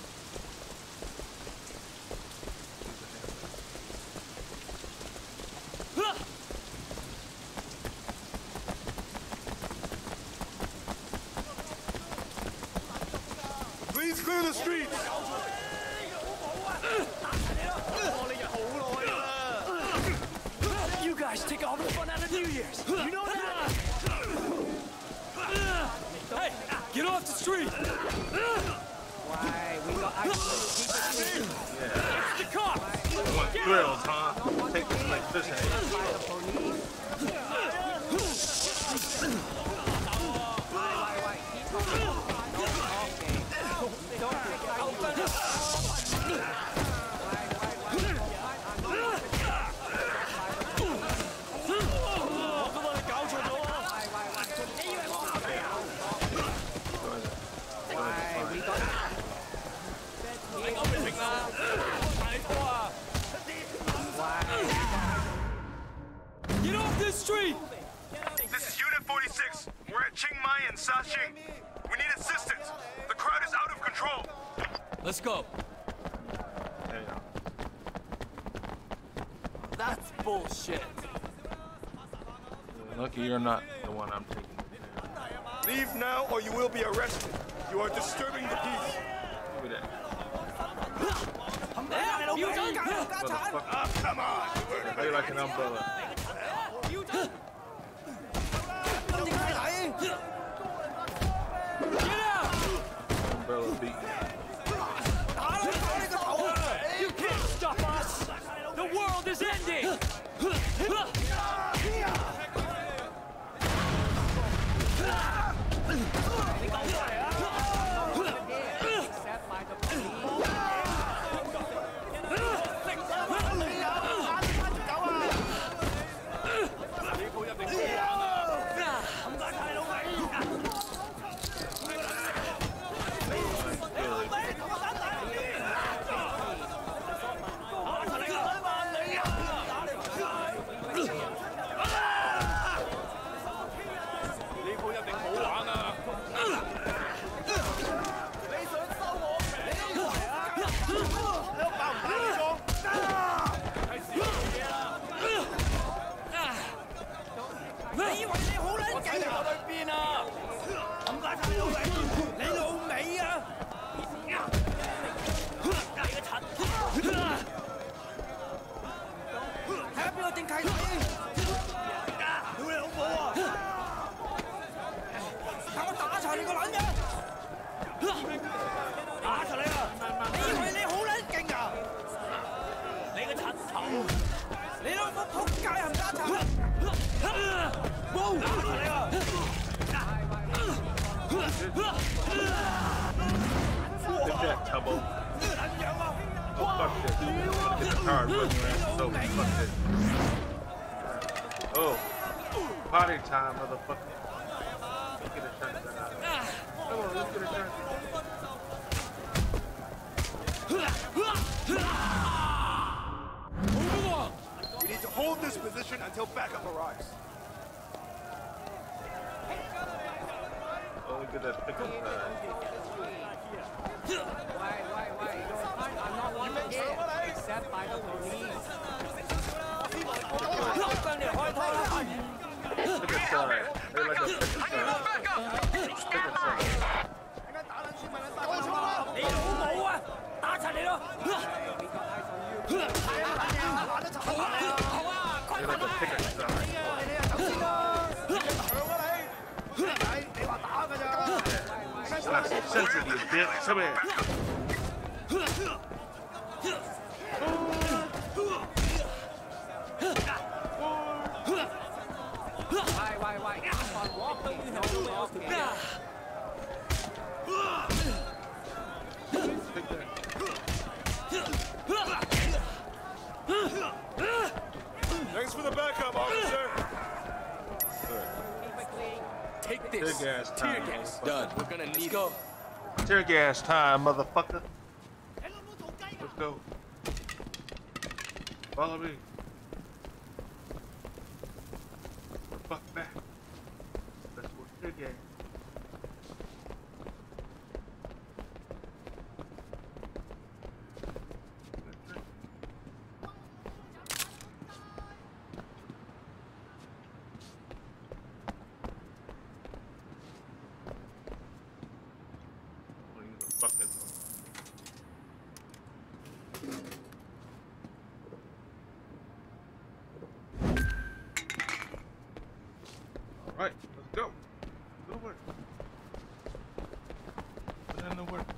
Please clear the streets! You guys take all the fun out of New Year's. You know that? Hey, get off the street! Why, we got actually people here. It's the cops! You want thrills, huh? Take this like this hand. Get off this street! This is Unit forty-six. We're at Chiang Mai and Sashing. We need assistance. The crowd is out of control. Let's go. There you go. That's bullshit. Lucky you're not the one I'm taking. Leave now or you will be arrested. You are disturbing the peace. Look at that. Oh, come on! How you like an umbrella? Umbrella beat. You can't stop us! The world is ending! 定契仔。屌你老母啊！等我打殘你個撚樣！打柒你啊！你以為你好撚勁啊？你個柒頭！你老母仆街冚家鏟！冇打柒你啊！ Good shit, Tubbo. Oh, fuck this. Get the car running around. So, fuck this. Oh. Party time, motherfucker. Let's get a shotgun out of here. Come on, let's get a shotgun. Move along! We need to hold this position until backup arrives. Oh, look at that pickup side. Why, why, why? I'm not wanted here, except by the police. Pickup side. They like a pickup side. Pickup side. 你老母啊！打柒你咯！好啊，快 They like a pickup side. 你話打㗎咋？ Slap some sense in you, bitch. Come here. Why, why, why? On walk the window off here. Thanks for the backup, officer. Take this. Tear gas Tear time. gas. Done. We're gonna need go. Tear gas time, motherfucker. Let's go. Follow me. Fuck back. Let's go tear gas. Fucking. All right, let's go. Go to work. Put in the work.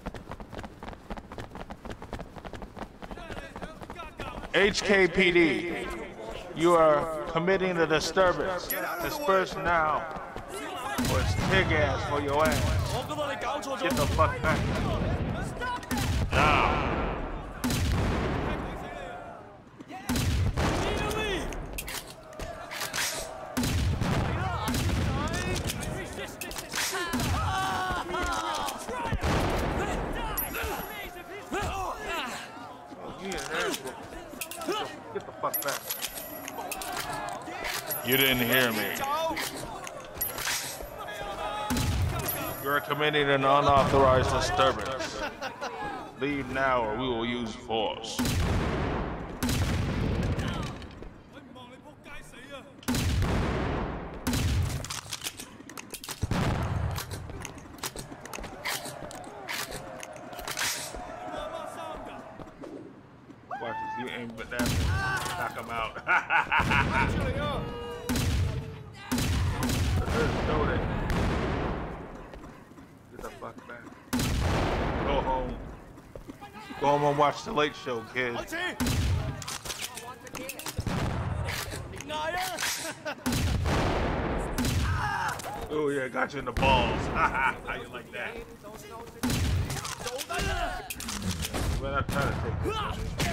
H K P D, you are committing a disturbance. Disperse now, or it's tear gas for your ass. Get the fuck back. Now. Get the fuck back. You didn't hear me. You're committing an unauthorized disturbance. Leave now or we will use force. Watch this, you aim with that, knock him out. Get the fuck back. Go home. Go home and watch the Late Show, kid. Oh yeah, got you in the balls. How you like that? Well, I'm trying to take this.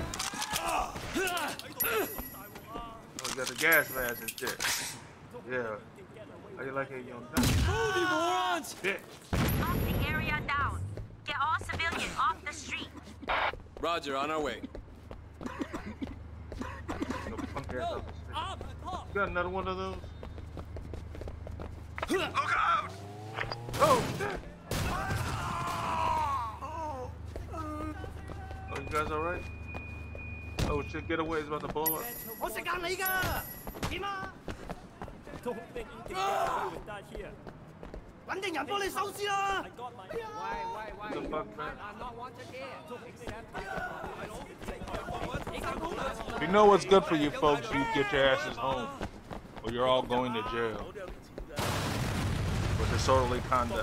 Oh, you got the gas mask and shit. Yeah. How you like it, young guy? Move, you morons! Shit. Lock the area down. Get all civilians off the street. Roger, on our way. No punk ass up. You got another one of those? Look out! Oh, shit. Oh, you guys alright? Oh shit, get away, it's about to blow up. 我食硬你㗎，點啊？揾定人幫你收屍啦！ Why, why, why? The fuck, man? I'm not wanted here, except by the police. You know what's good for you folks, you get your asses home. Or you're all going to jail. For disorderly conduct.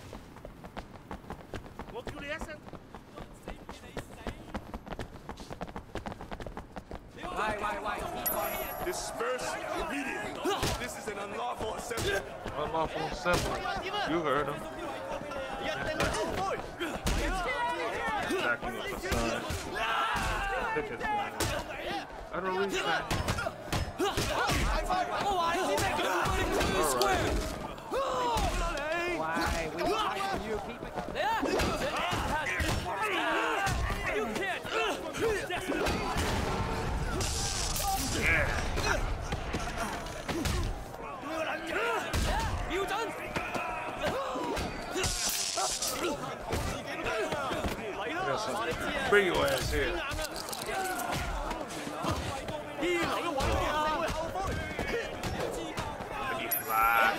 Disperse immediately. This is an unlawful assembly. Unlawful assembly. You heard him. Attacking a facade. Tickets. I don't read that. Why? We fight you. Keep it. You can't. You done? Bring your ass here. Let me fly.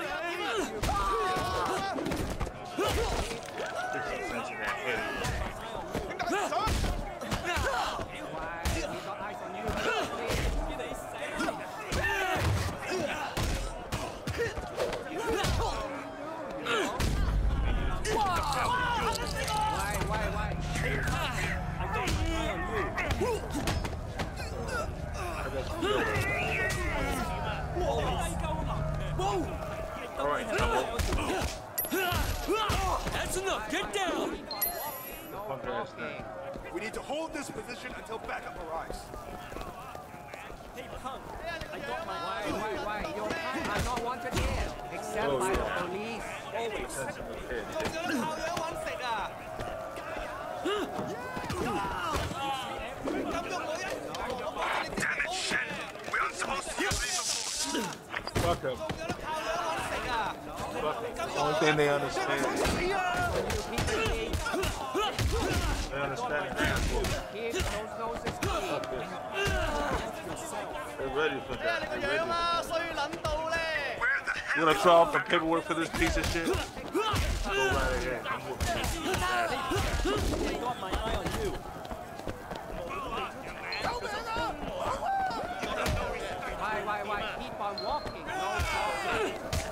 That's enough. Get down. We need to hold this position until backup arrives. Hey, punk. I got my. Why, why, why? Your kind are not wanted here, except Oh, by yeah. the police. Damn it, Shen! We aren't supposed to use lethal force. Fuck them. Fuck them. The only thing they understand. They understand it. Keep those noses clean. Fuck this. They're ready for that. They're ready. Where the hell? You wanna try out for paperwork for this piece of shit? Go right ahead. I'm whooping you. I got my eye on you. Why, why, why? Keep on walking. No problem.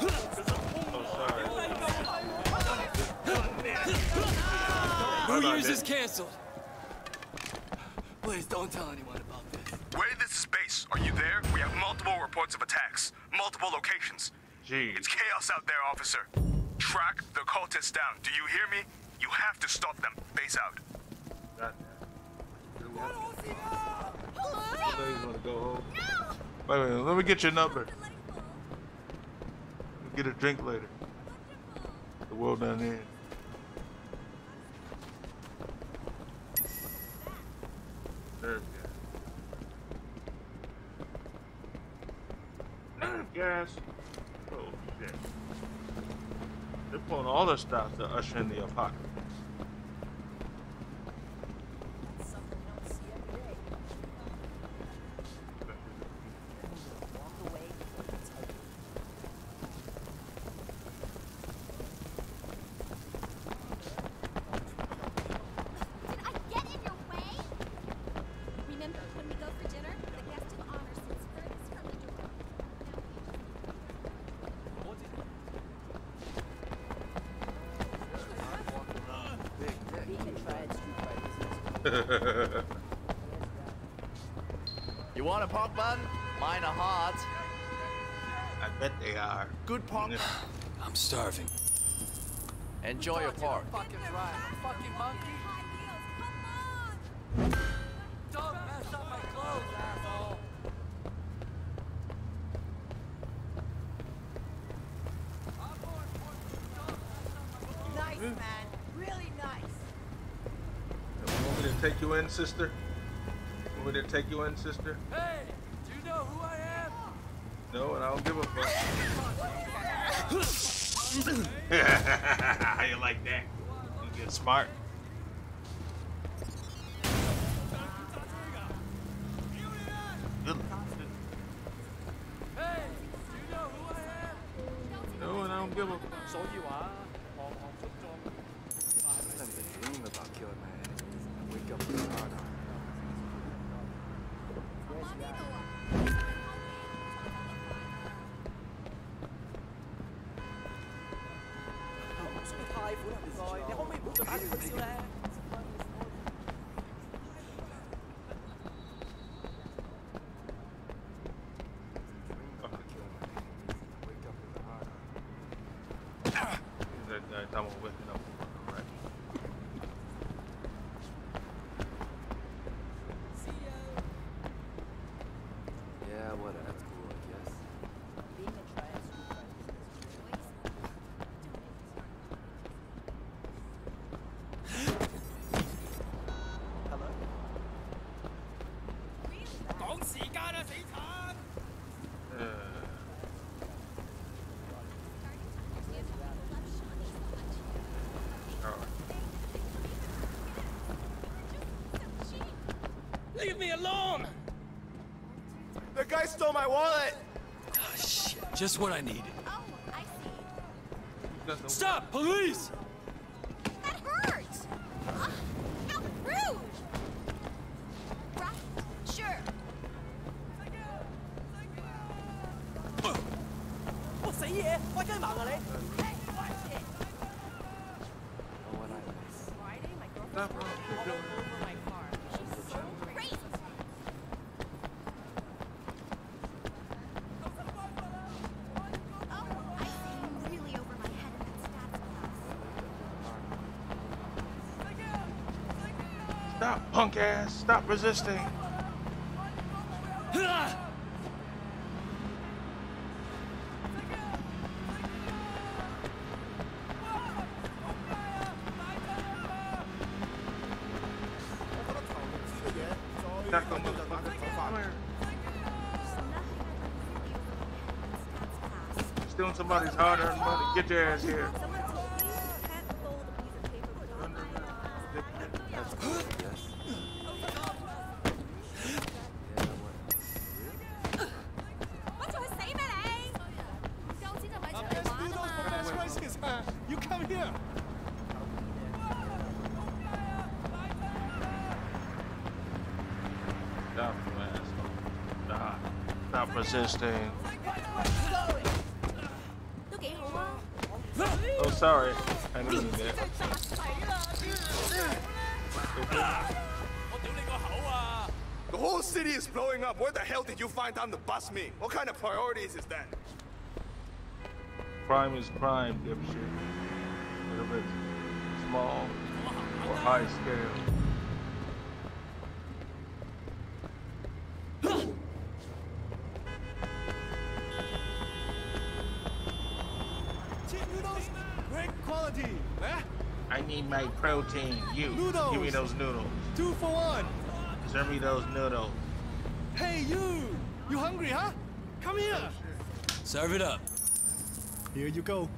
Oh, sorry. New Year's is canceled. Please don't tell anyone about this. Where this is base? Are you there? We have multiple reports of attacks. Multiple locations. Jeez. It's chaos out there, officer. Track the cultists down. Do you hear me? You have to stop them. Base out. Got that. You know you wanna go home. Wait, wait, let me get your number. We'll get a drink later. The world down there. Nerve gas. Nerve gas. Oh shit. They're pulling all the stops to usher in the apocalypse. You want a pork bun? Mine are hot. I bet they are. Good pork. I'm starving. Enjoy your pork. Fucking right. Fucking monkey. Don't mess up my clothes, asshole. Nice, man. Really nice. You want me to take you in, sister? You want me to take you in, sister? Hey, do you know who I am? No, and I don't give a fuck. How you like that? You get smart. Good. Hey, do you know who I am? No, and I don't give a fuck. 所以話行行出狀。 Something dream about killing my enemies. I wake up with a hard on. Leave me alone! The guy stole my wallet! Oh, shit. Just what I needed. Oh, I see. Stop! Police! That hurts! Huh? How rude! Right, sure. 我死嘢，開雞盲啊你！ Stop, punk ass! Stop resisting! Stealing somebody's hard-earned money. Get your ass here. You come here! Stop, man. Stop. Stop resisting. Oh, sorry. I didn't mean that. The whole city is blowing up. Where the hell did you find time to bust me? What kind of priorities is that? Crime is crime, dipshit. Whether it's small or high scale. Great quality. Eh? I need my protein. You. Noodles. Give me those noodles. Two for one. Serve me those noodles. Hey, you. You hungry, huh? Come here. Serve it up. Here you go.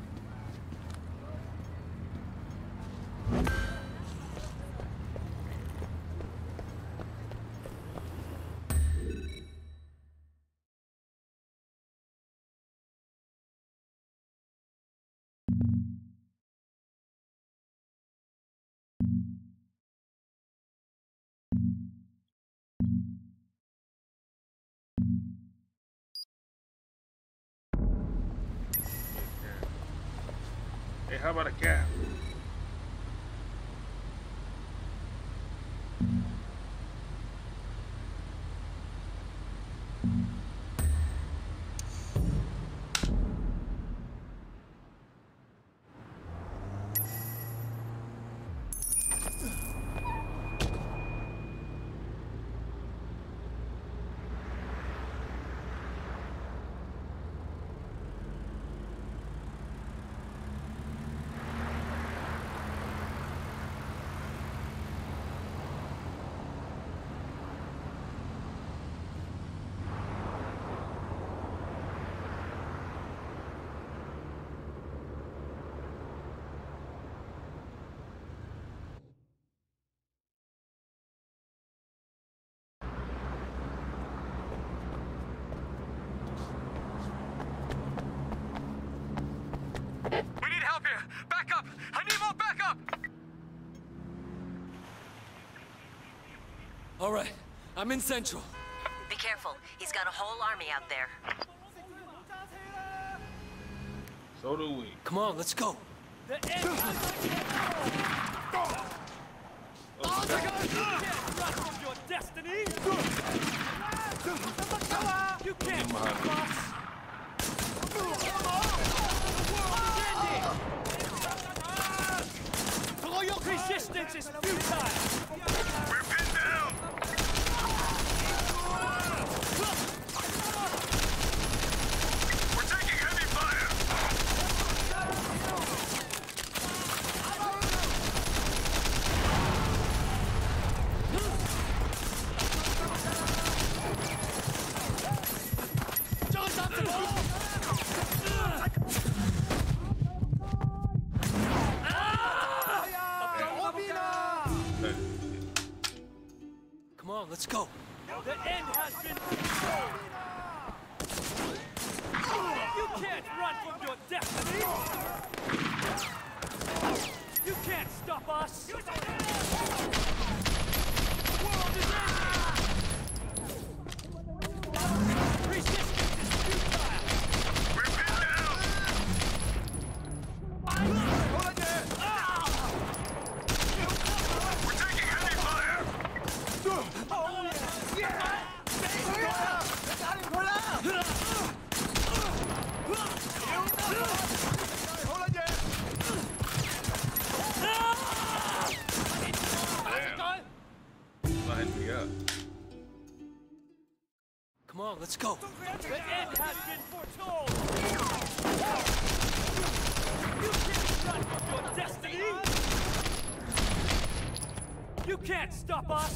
Hey, how about a cat? All right, I'm in Central. Be careful. He's got a whole army out there. So do we. Come on, let's go. The end Go! Oh, you can't run from your destiny! You can't stop us! The world is ending! Resistance is futile! We're pinned down! We're taking heavy fire! Come on, let's go. The end has been fulfilled! You can't run from your destiny! You can't stop us! The world is ending! Resistance is futile! We're pinned down! We're taking heavy fire! Line me up. Come on, let's go. The end has been foretold! You can't run from your destiny! You can't stop us!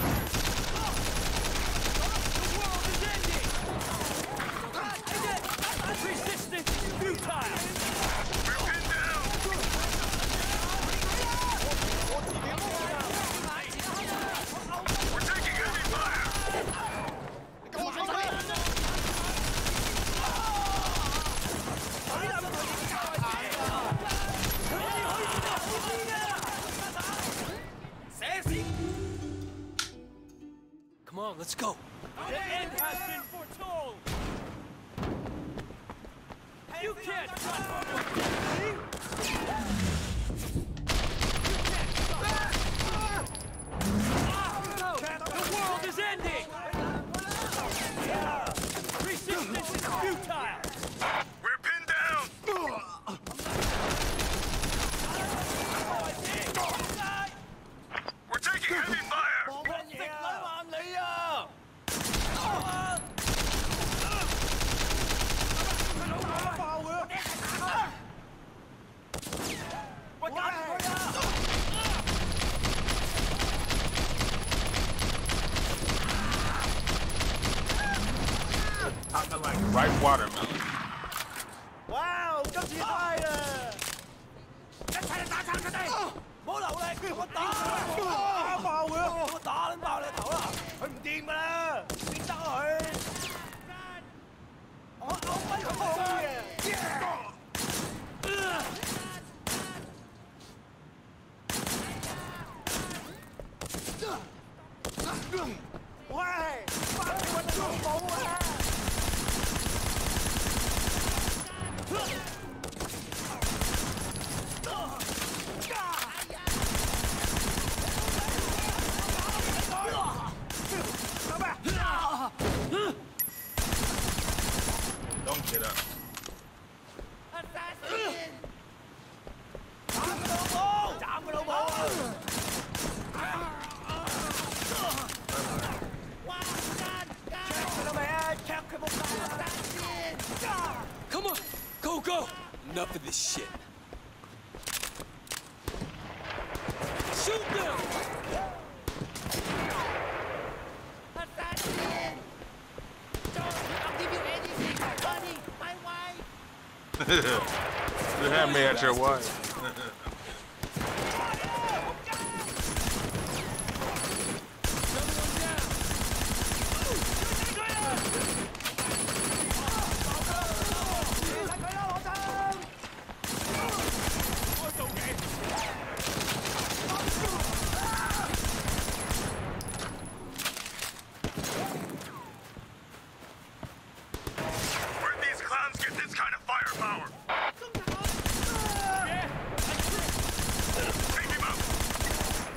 The world is ending! Resistance is futile! We're pinned down! We're taking heavy fire! Come on, let's go. The end has been foretold! You can't run from your destiny! You can't stop us! The world is ending! Resistance is futile! We're pinned down! We're taking heavy fire! Talking like ripe watermelon. Wow！今次快啦！一齊嚟打殘佢哋！唔好留力，我打！打爆佢！我打撚爆你頭啦！佢唔掂㗎啦！點得佢？我我揮佢好嘢！喂！翻嚟揾你老母啊！ Don't get up. Come on, go, go. Enough of this shit. Shoot them! You had me at your wife.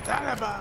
Taliban.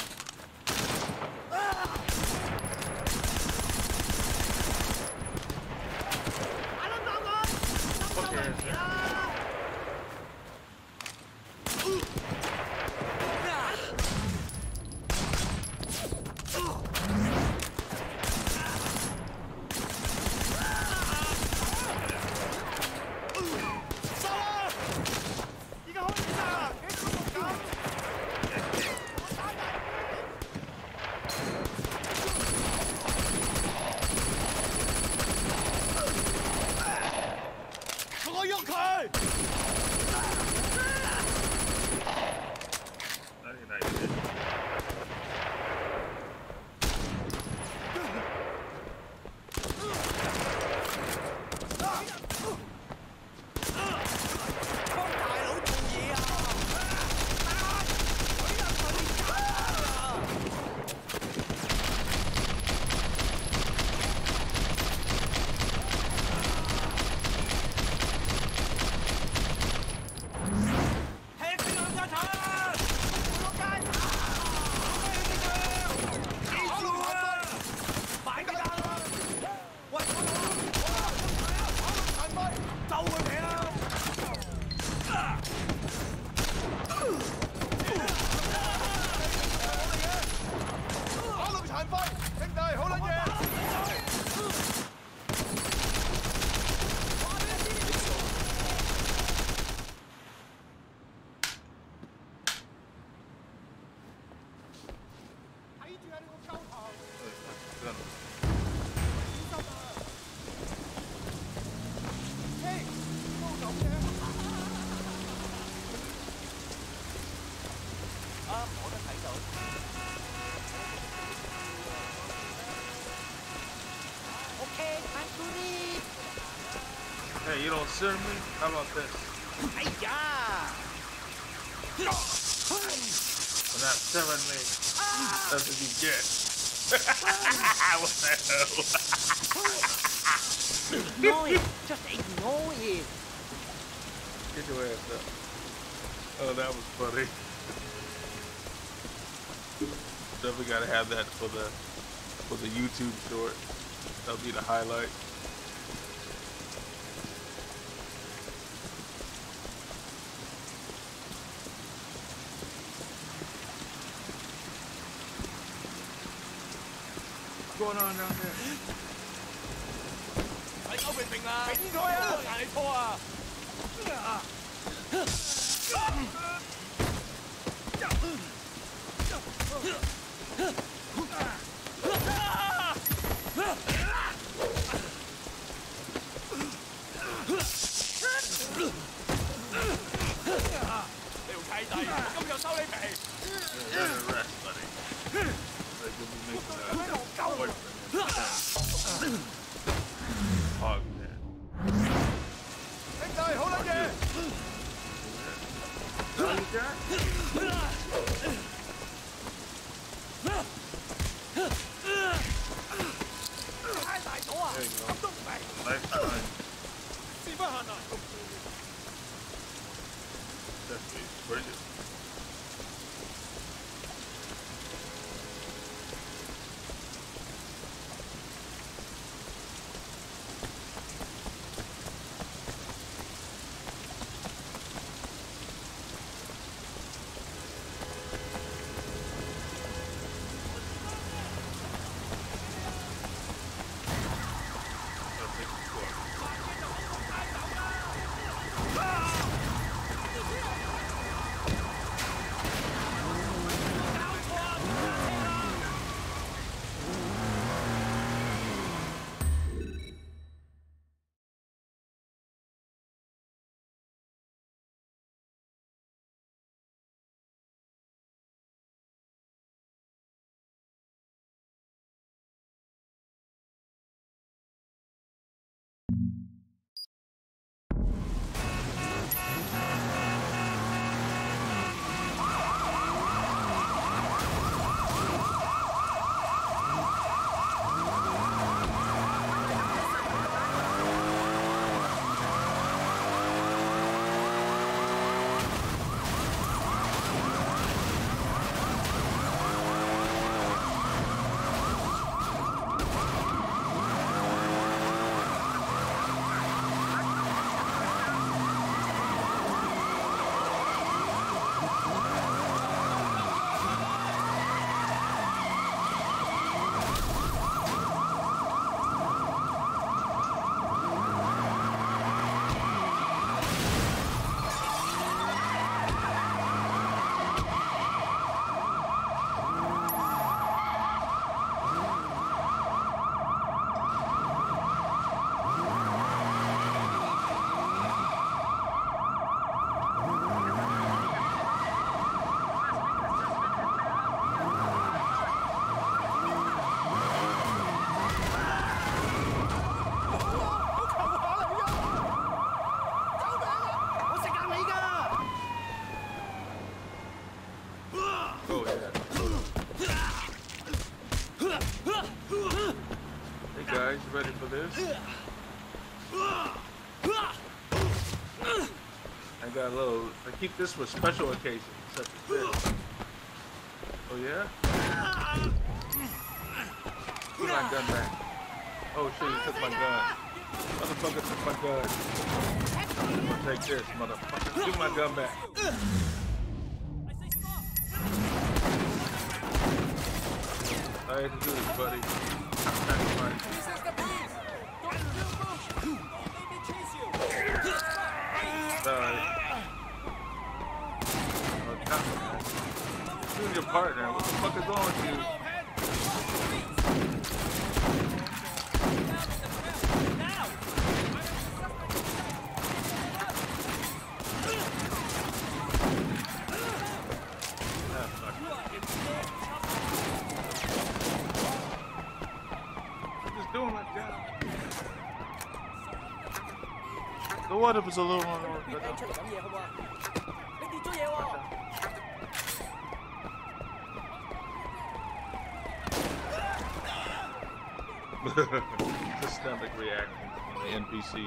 Hey, you don't serve me? How about this? When that seven me, that's what you get. What the hell? Ignore it. Just ignore it. Get your ass up. Oh, that was funny. Definitely gotta have that for the for the YouTube short. That'll be the highlight. What's going on down there? 睇狗明明啦， 俾佢啊！ 大你拖啊！ 條契弟，今日收你皮。 Oh, man. 兄弟，好撚嘢！太大咗啊！咁都唔明。試不行啊！ Definitely brilliant. it is. I got a little. I keep this for special occasions, such as this. Oh yeah. Put my gun back. Oh shit! You took my gun. Motherfucker took my gun. I'm gonna take this, motherfucker. Give my gun back. I hate to do this, buddy. Sacrifice. Sorry. You and your partner. What the fuck is wrong with you? The water was a little on the systemic reaction from the N P C.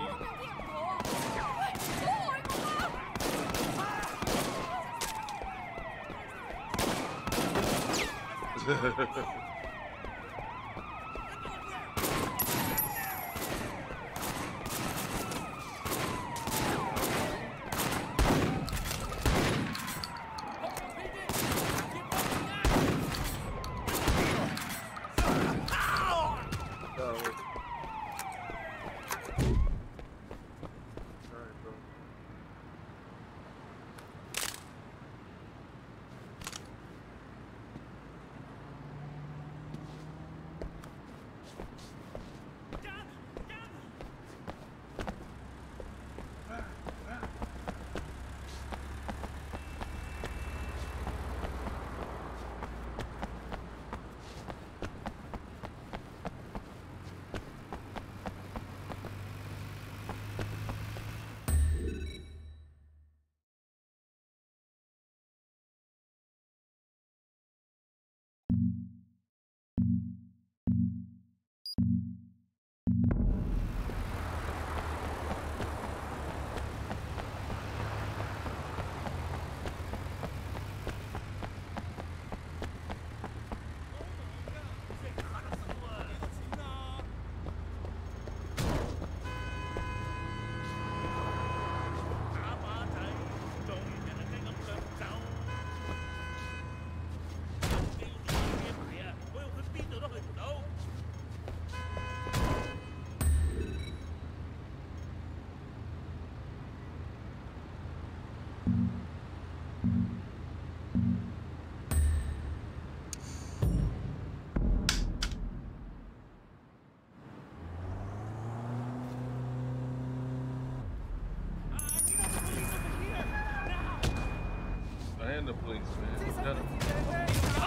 The police, man. Got him. Ow,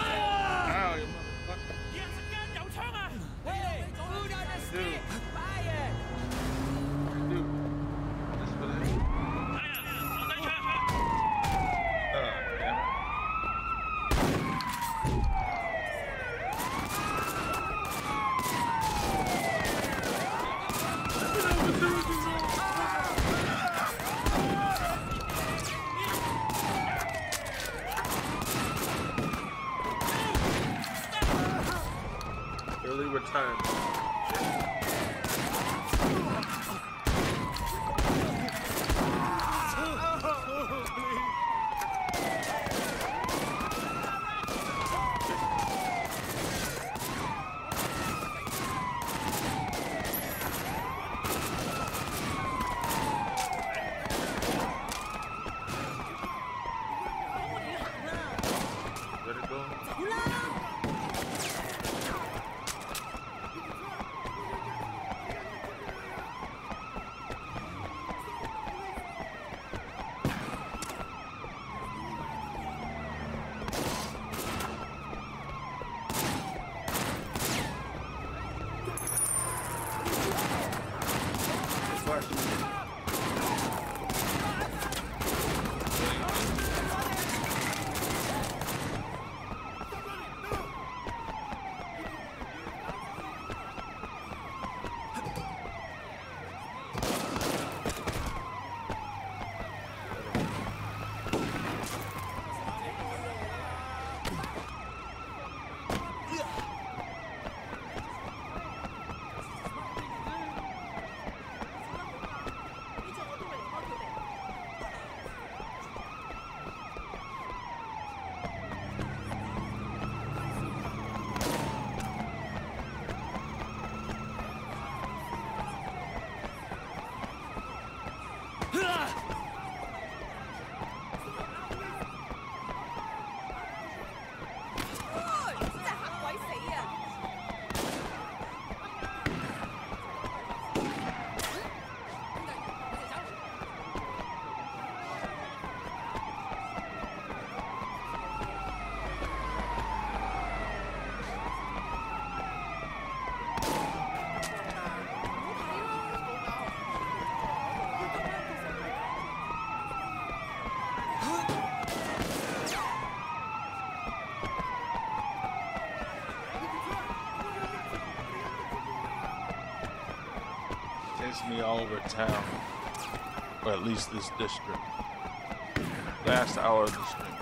you motherfucker. Dude. Dude. This for that. Oh, damn Early retirement. Let it go. me all over town, or at least this district. Last hour of the stream.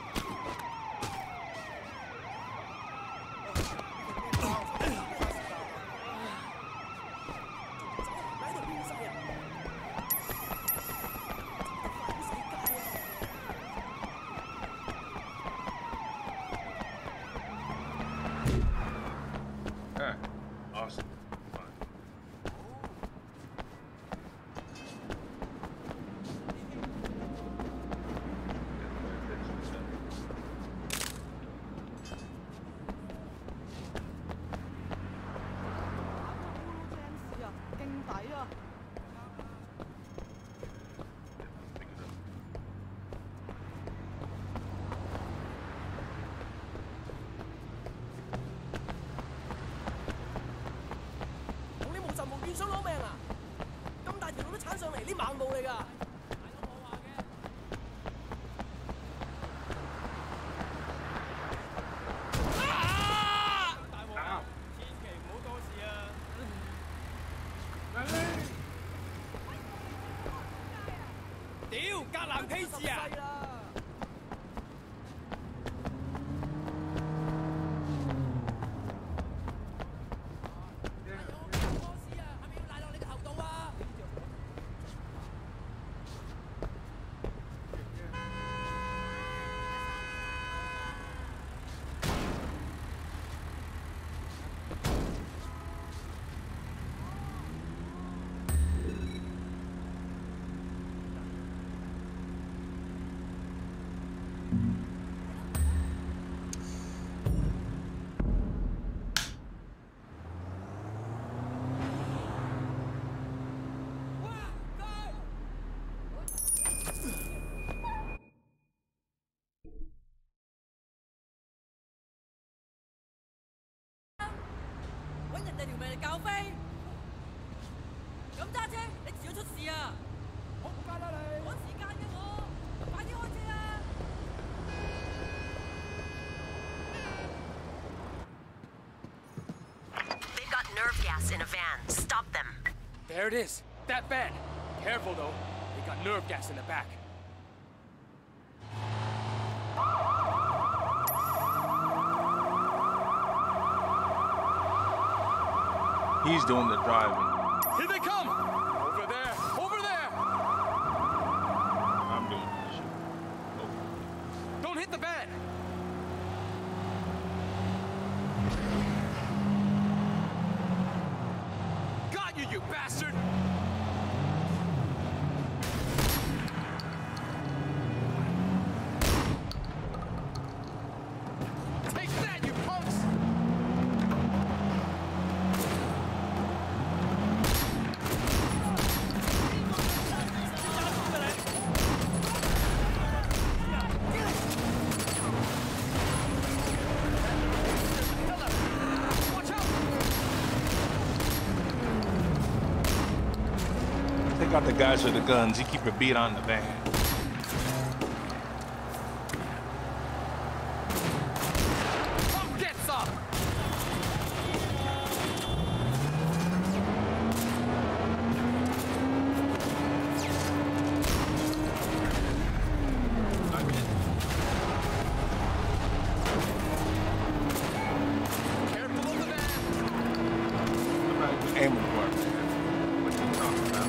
In a van. Stop them. There it is. That van. Careful though. They got nerve gas in the back. He's doing the driving. Here they come! Over there! Over there! I'm doing this shit. Oh. Don't hit the van! Got you, you bastard! Take that, you punks! Take out the guys with the guns. You keep your beat on the van. Come get some! Careful of the van! I'm not aiming for it, man. What you talking about?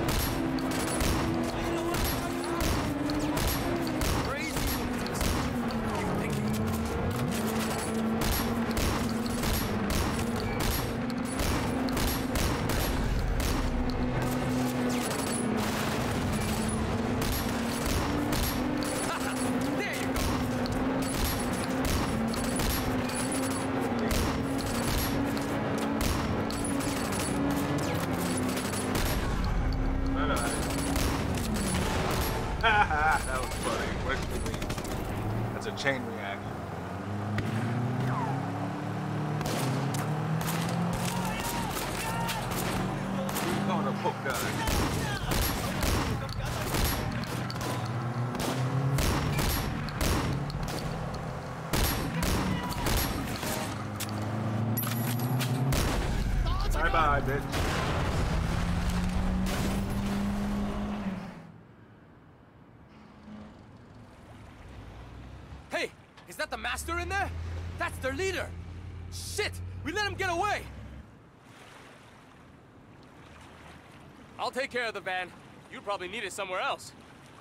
That was funny. What do you mean? That's a chain reaction. He's going to poke gun. Bye bye, bitch. Is that the master in there? That's their leader! Shit! We let him get away! I'll take care of the van. You probably need it somewhere else.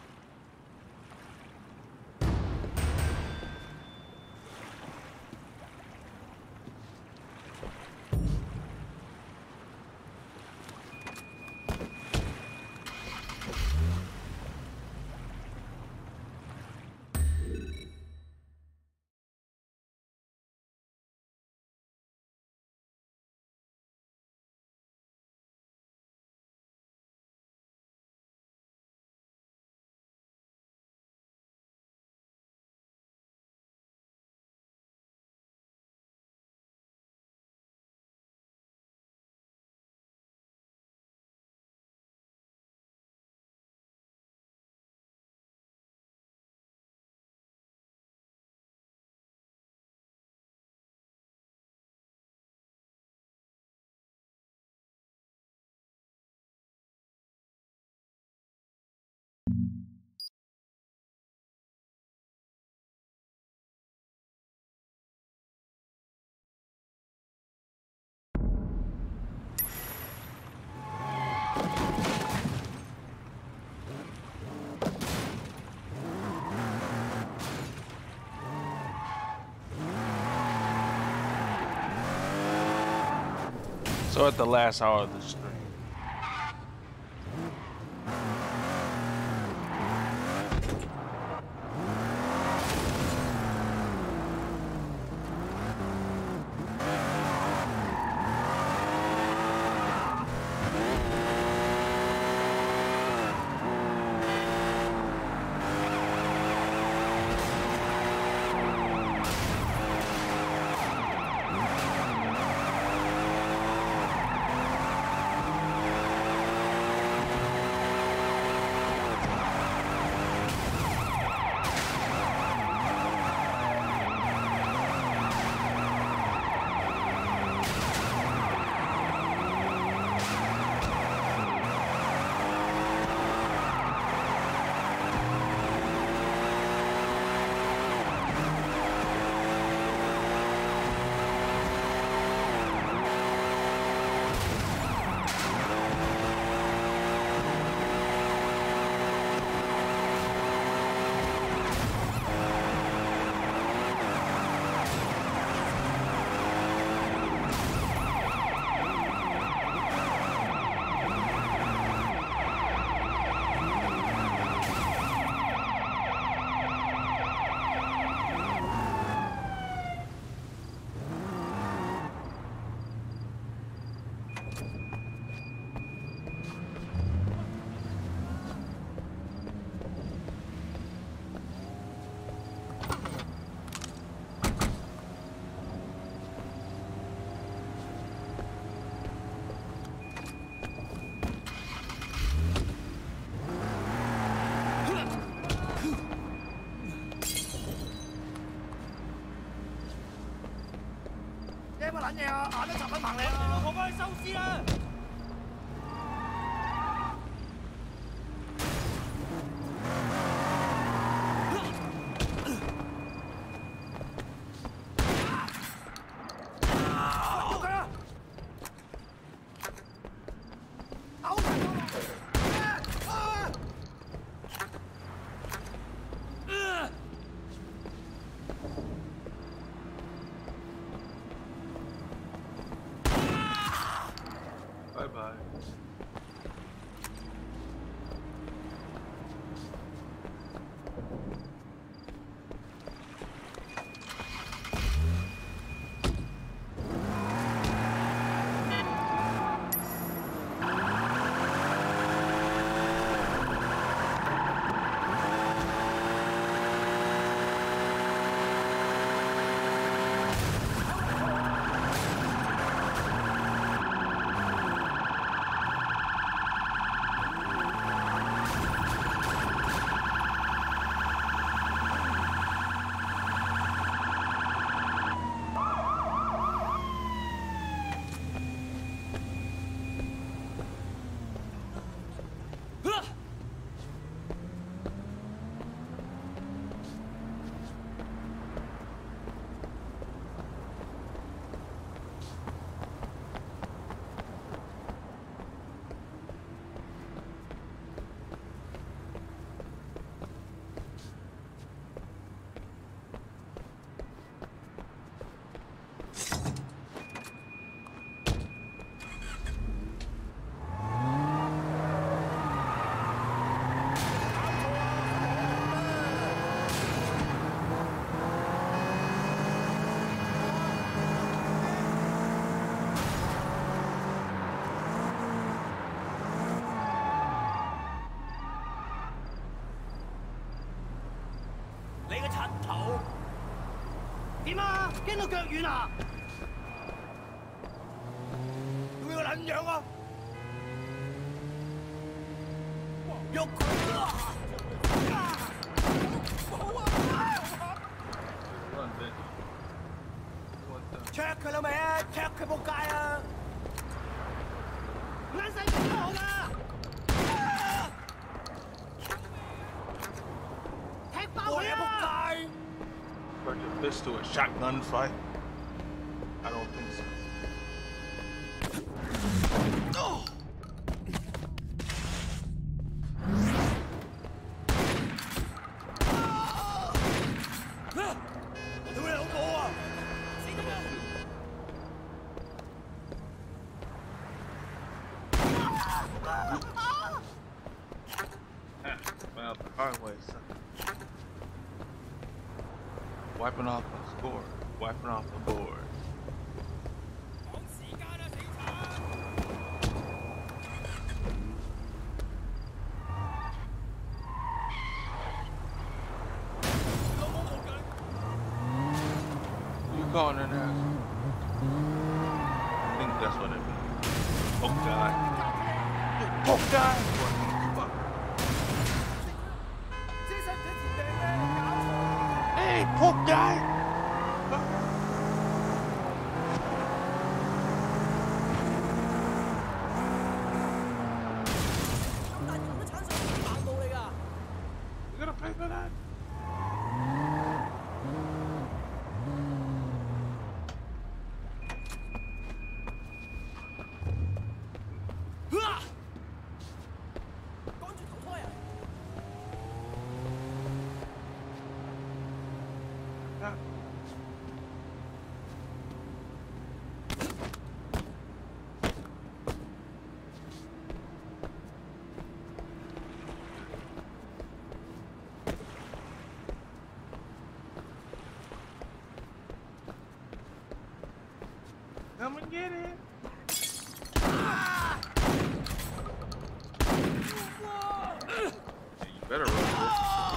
So at the last hour of the stream. 你個柒頭點啊？驚到腳軟啊？做咩個撚樣啊？喐佢啊！冇啊！ check 佢啦未啊 ？check 佢仆街啊！唔撚使俾我㗎！踢爆佢啊！仆街 Turn your fist to a shotgun fight? I don't think so. Oh! 我屌你老母啊！死得㗎！ Well, the hard way, son. Wiping off the score. Wiping off the board. You calling an ass? I think that's what it means. Oh God. Oh God. What the fuck? Hey, poke guy. You gonna pay for that? Come and get it. You better run.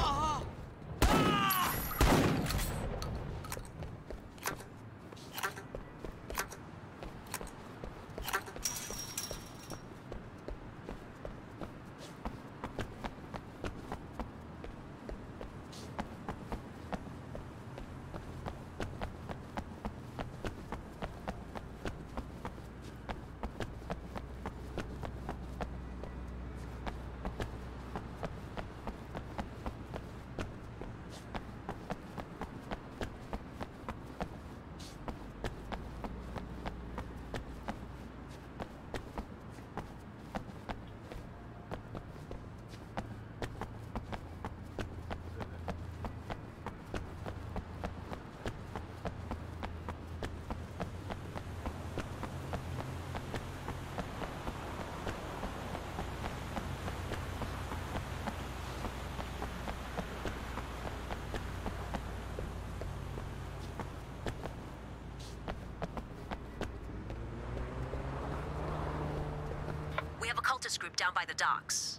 We have a cultist group down by the docks.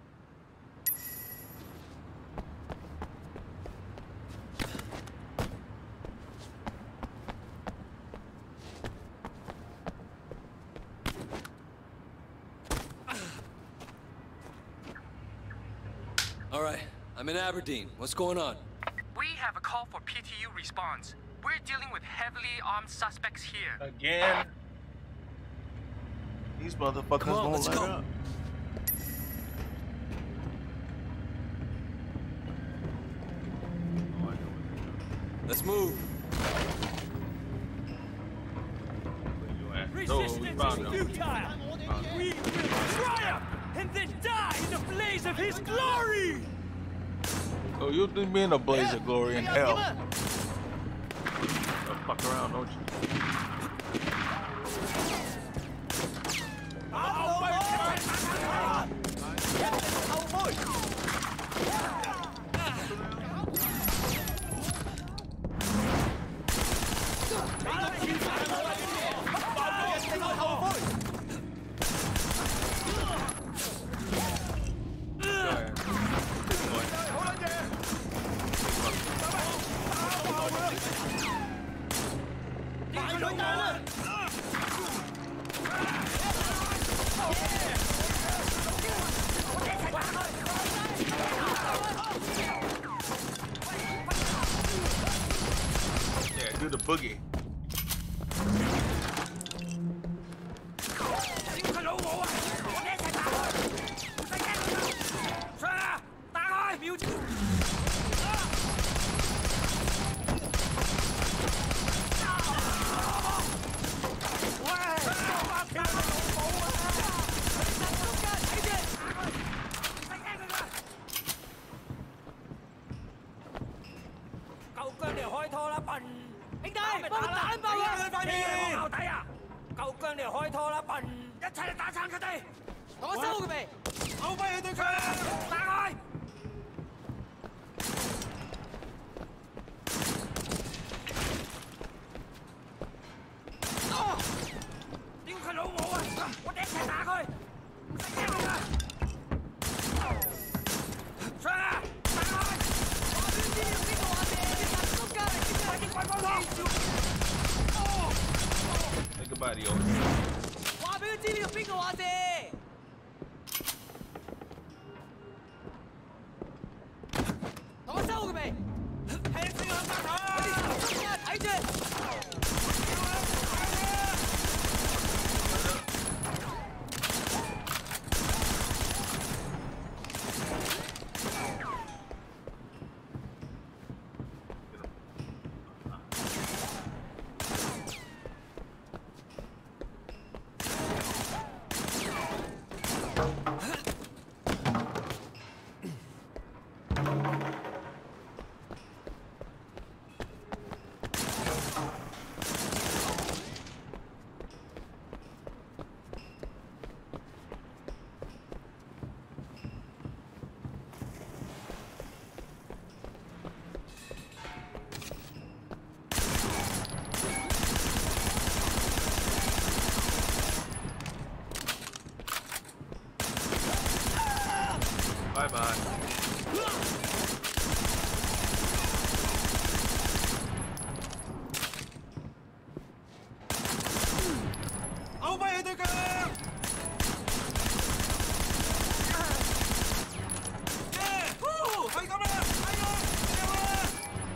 All right, I'm in Aberdeen. What's going on? We have a call for P T U response. We're dealing with heavily armed suspects here. Again. These motherfuckers Come on, won't let's let go. up. Let's move. No, we found him. We will triumph and then die in the blaze of his glory! Oh, you think me in a blaze of glory in hell? Don't fuck around, don't you? 佢彈啦！ Yeah, do the boogie. 屌佢老母啊！我哋一齊打佢，唔使驚佢。上啊！打開！秒招！喂！發票佢老母啊！實足㗎，睇住！唔使驚佢㗎。夠姜你開拖啦，笨！兄弟，幫我打爆佢塊面！你往後底啊！ 夠姜你開拖啦，笨！一齊嚟打撐佢哋！同我收佢未？好跛佢對佢！打開！哦！屌佢老母啊！我哋一齊打佢！唔使驚佢㗎！上啊！打開！我邊知道邊個話謝？你實足㗎！你快啲滾光頭！哦！ Say goodbye to you. 話俾佢知呢個邊個話事？同我收佢未？聽聲響打佢！睇住！ Bye bye. Âu bay tôi kìa! Yeah! Woo! Hay lắm nè! Hay ơi! Leo lên!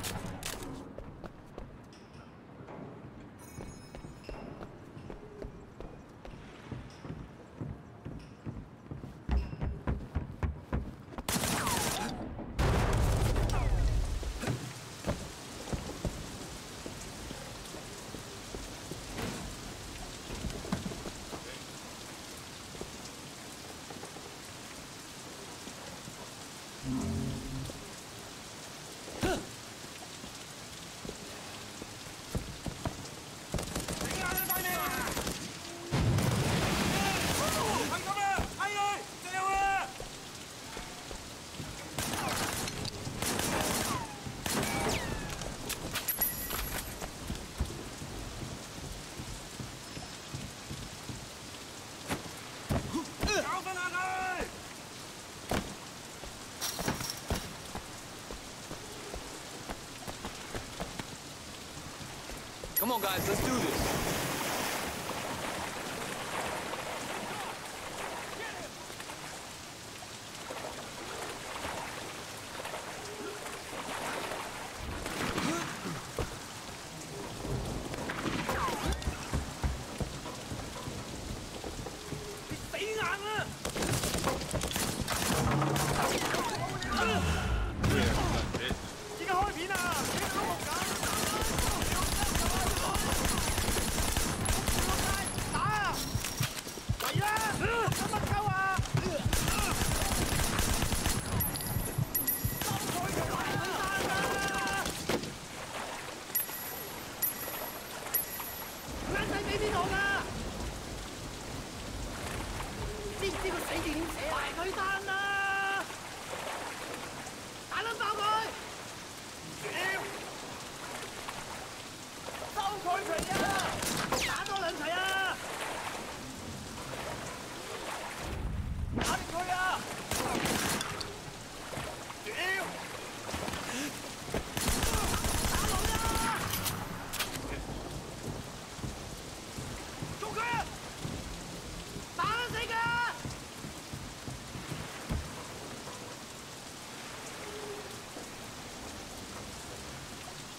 Come on, guys, let's do this.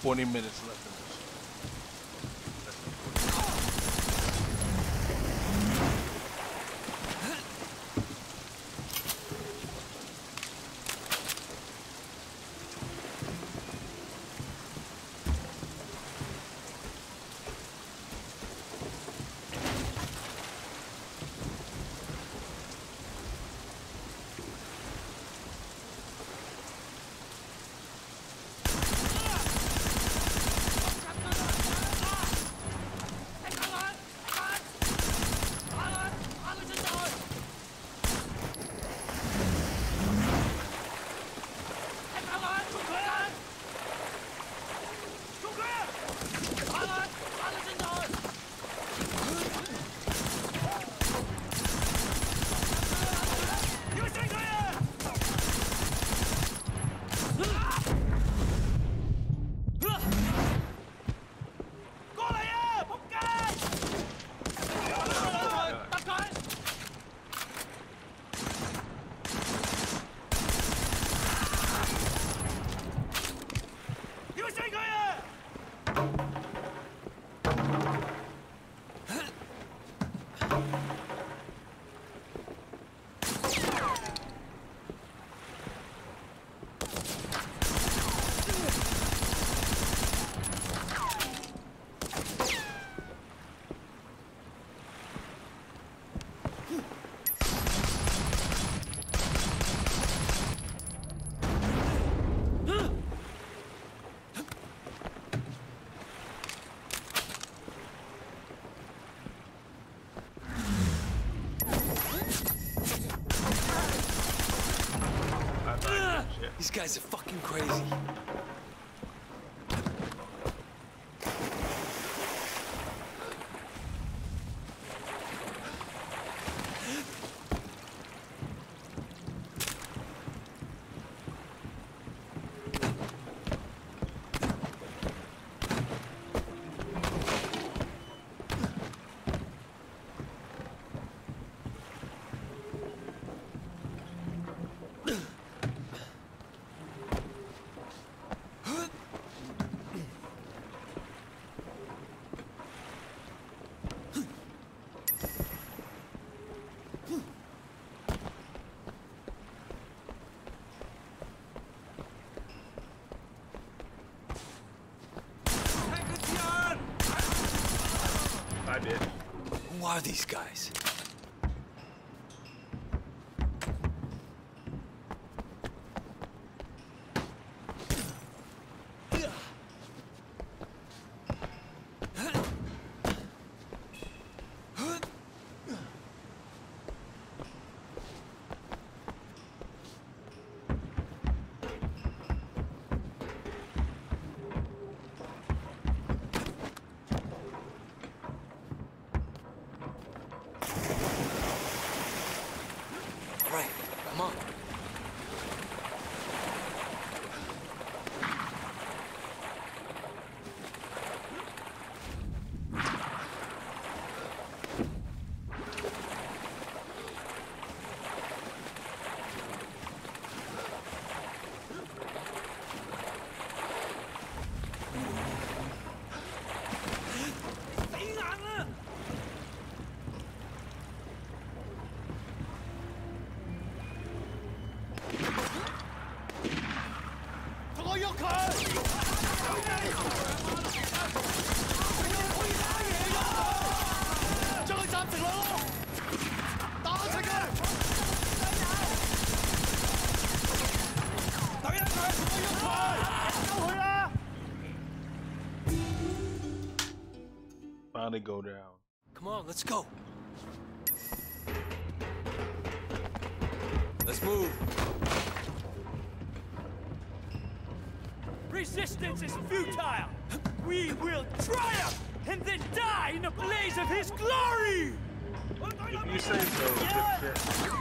forty minutes left in this. These guys are fucking crazy. I did. Who are these guys? Right, come on. Finally go down. Come on, let's go. Let's move. Resistance is futile. We will triumph and then die in the blaze of his glory. If you say so, good shit.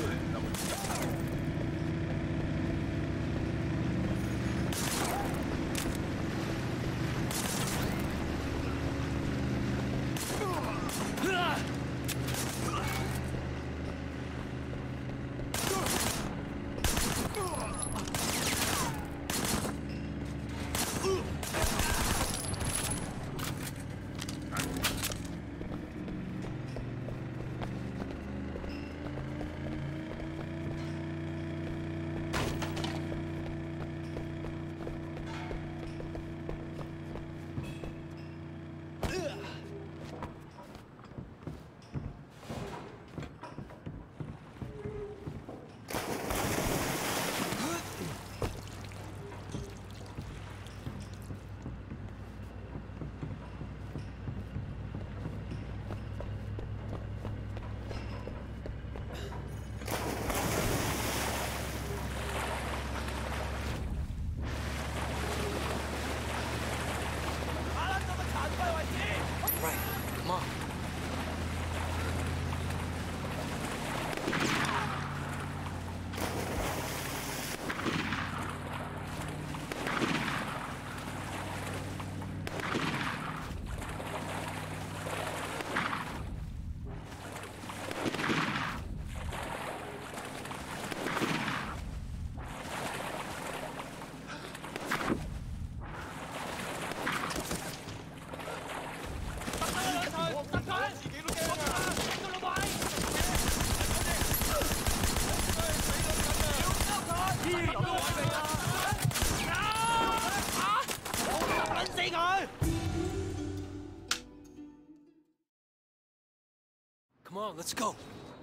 Come on, let's go.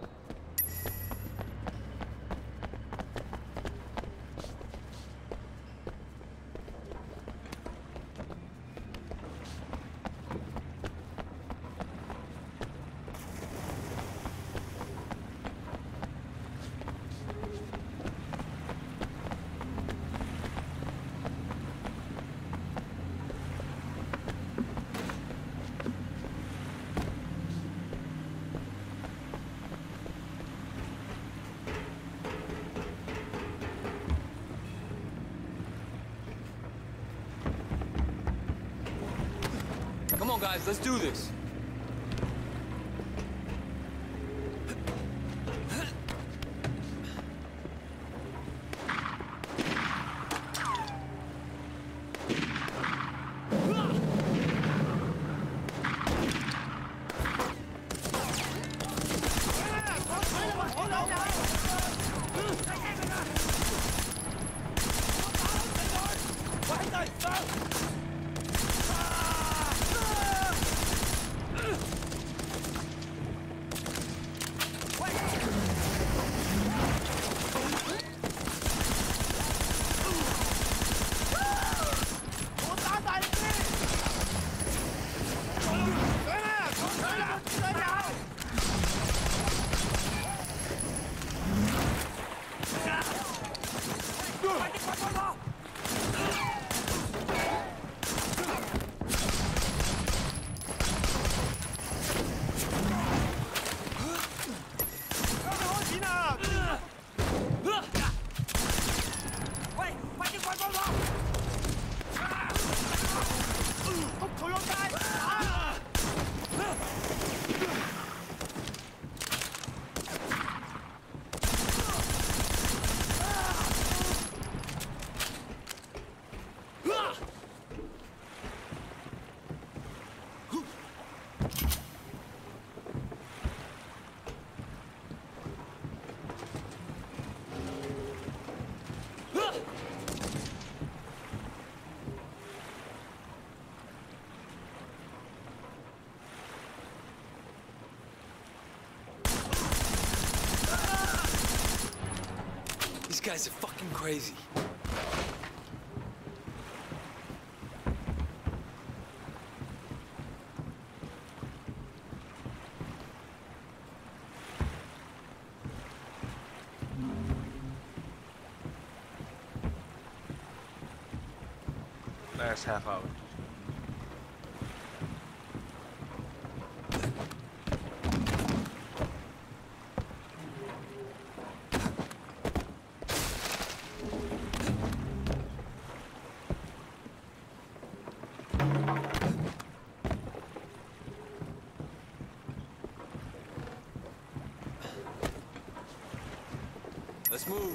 Come on, guys, let's do this. These guys are fucking crazy. Last half hour. move.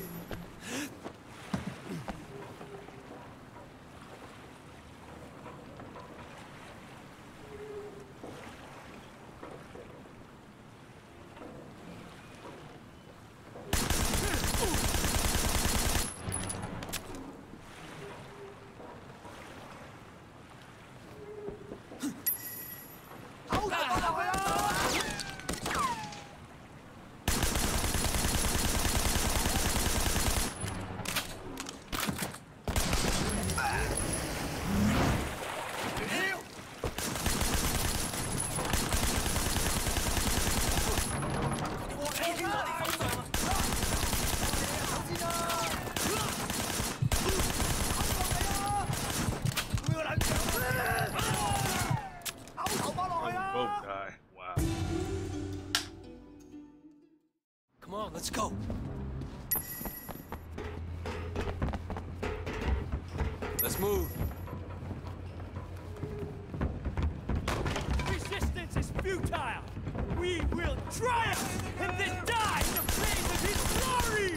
Let's go. Let's move. Resistance is futile. We will triumph and then die in the flames of his glory.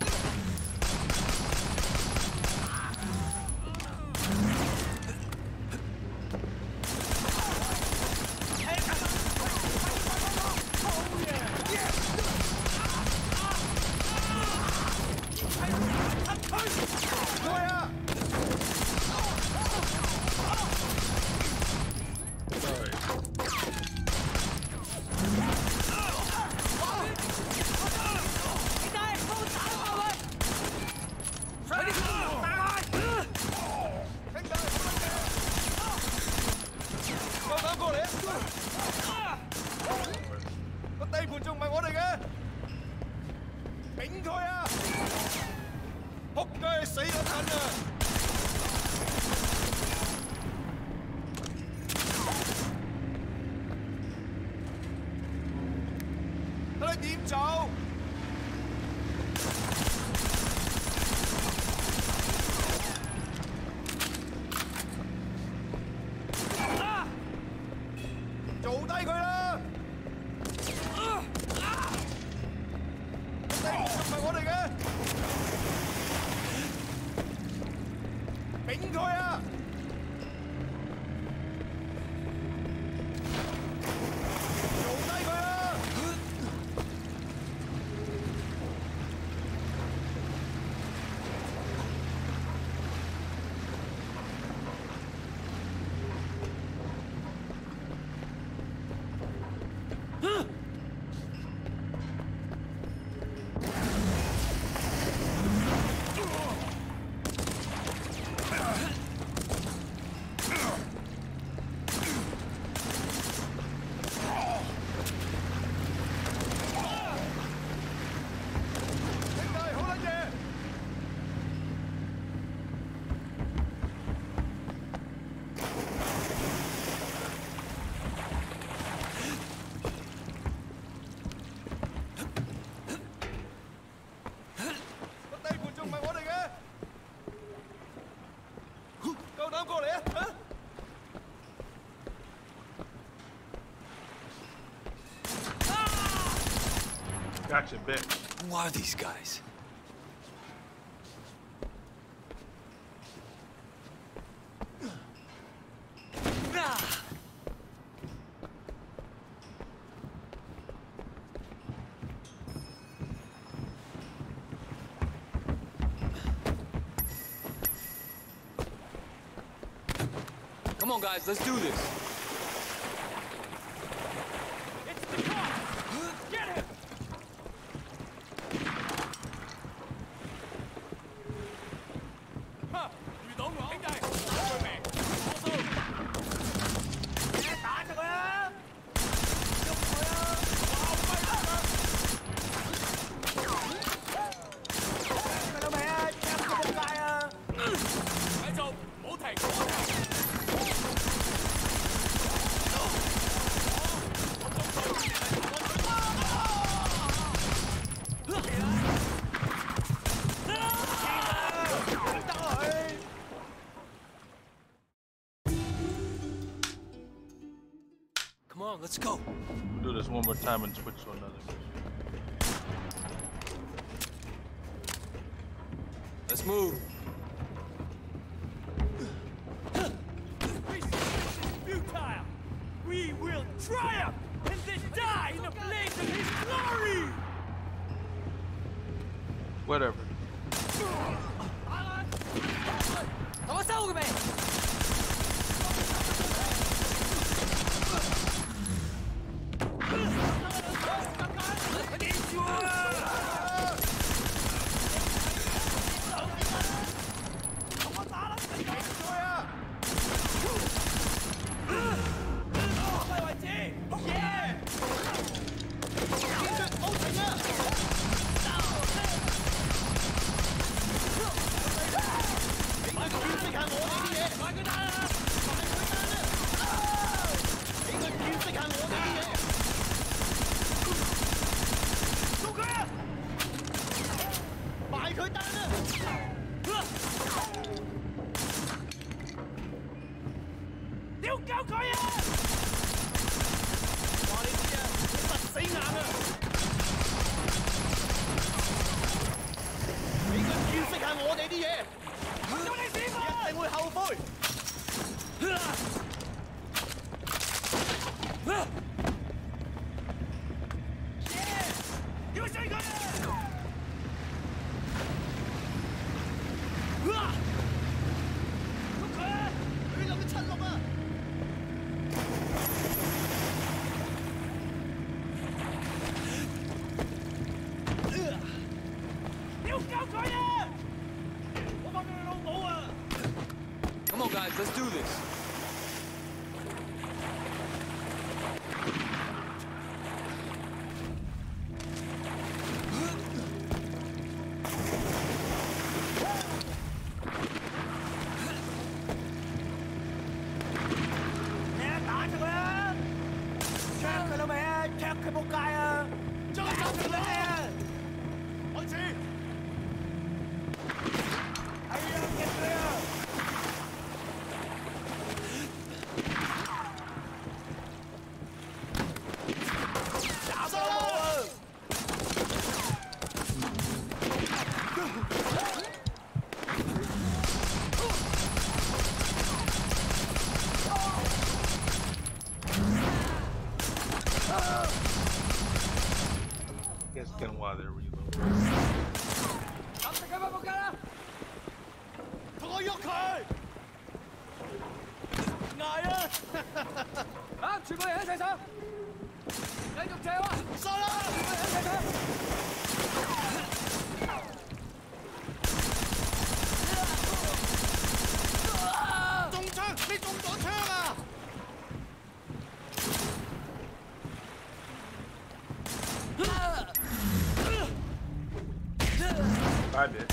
Gotcha, bitch. Who are these guys? Come on, guys, let's do this. It's the car! Get him! Ha! 遇到我，兄弟，打佢未？我數。你打實佢啊！喐佢啊！爆輝啦！你老味啊！入個仆街啊！繼續，唔好停，唔好停！ Come on, let's go. Do this one more time and switch to another mission. Let's move. Resistance is futile. We will triumph and then die in the blaze of his glory. Whatever. 同我收佢未？ Come on, guys, let's do this. Guess again while they're reloading. 同我喐佢！捱啊！啊！全部人一齊上！繼續射啊！殺啦！全部人一齊上！中槍！你中咗槍啊！ I did.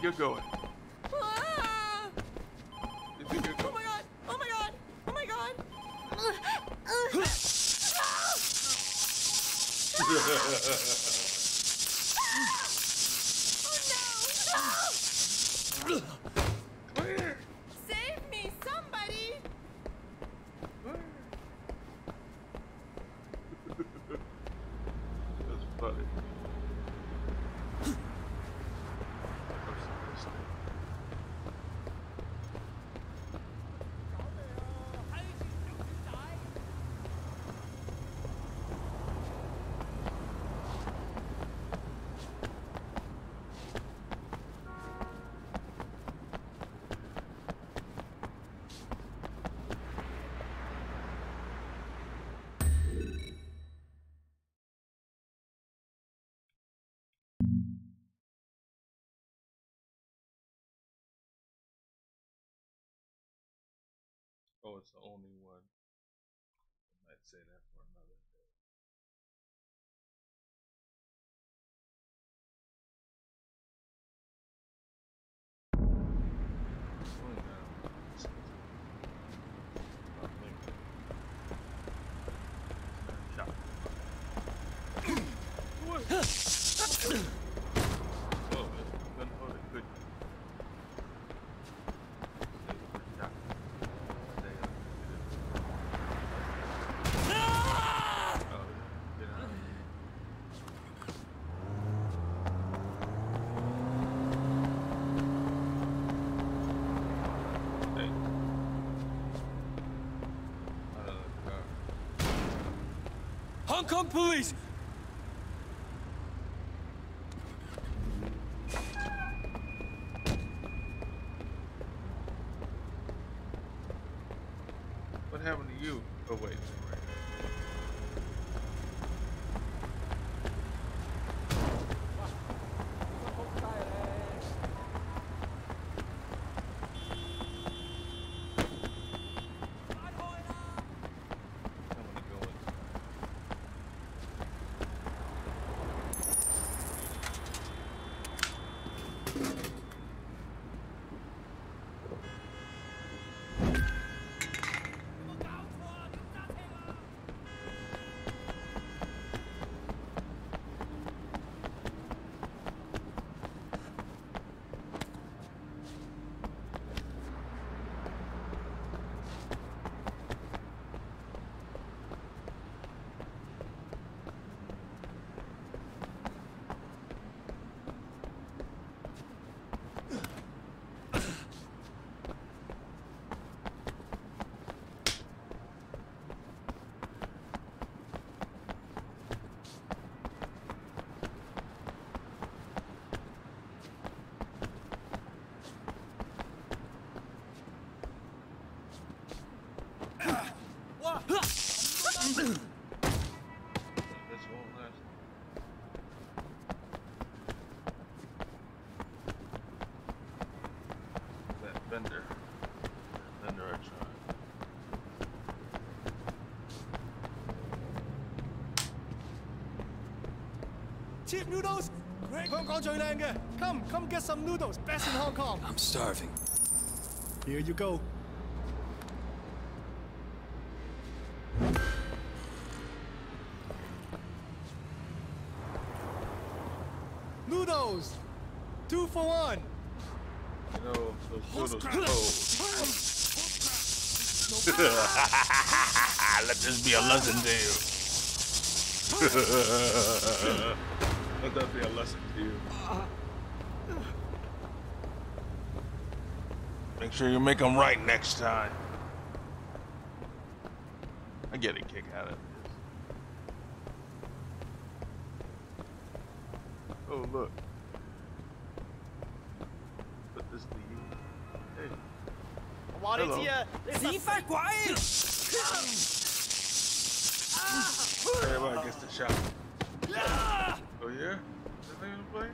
you're going? Ah! You think you're Oh going? my god! Oh my god! Oh my god! Oh no! No! Where? Save me, somebody! Where? That's funny. Oh, it's the only one. I might say that for another day. Going down. I think. Shot. What? Oh, it's gunpowder good. Hong Kong police! What happened to you? Oh wait, right. Vendor. Vendor I tried. Cheap noodles? Hong Kong 最靚嘅. Come, come get some noodles. Best in Hong Kong. I'm starving. Here you go. Noodles! Two for one. You know, those noodles cold. Let this be a lesson to you. Let that be a lesson to you. Make sure you make them right next time. I get a kick out of this. Oh, look. Put this to you. Hey. Hello. Everybody gets the shot. Oh yeah? Is that gonna play?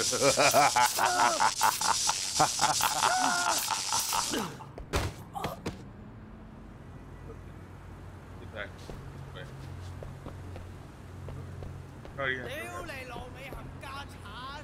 back. Wait. Oh, yeah. 屌你老味冚家產！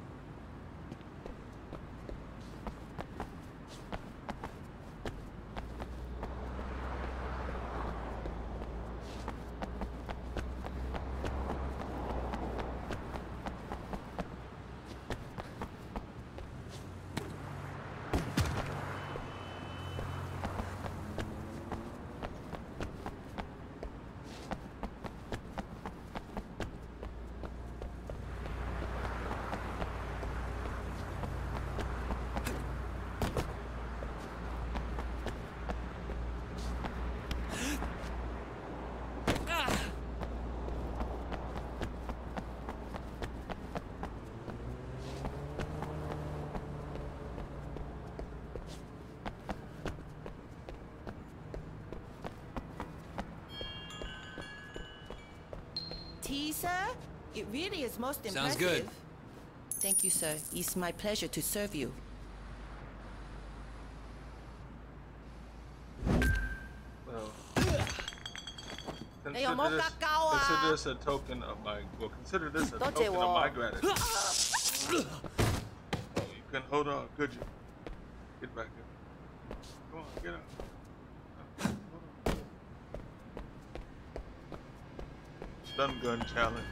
Tea, sir? It really is most impressive. Sounds good. Thank you, sir. It's my pleasure to serve you. Well, Hey, I'm consider this, not gao, ah. consider this a token of my. Well, consider this a Don't token you, of my uh, gratitude. Oh, you couldn't hold on, could you? Get back up. Come on, get up. Hold on. Stun gun challenge.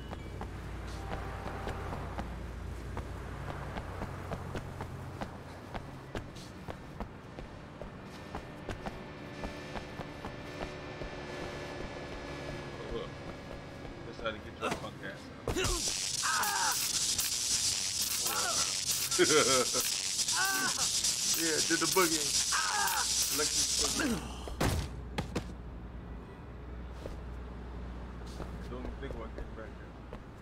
Oh, look. Just how to get your punk ass out. Yeah, did the boogie. Electric boogie. Don't even think about getting back there.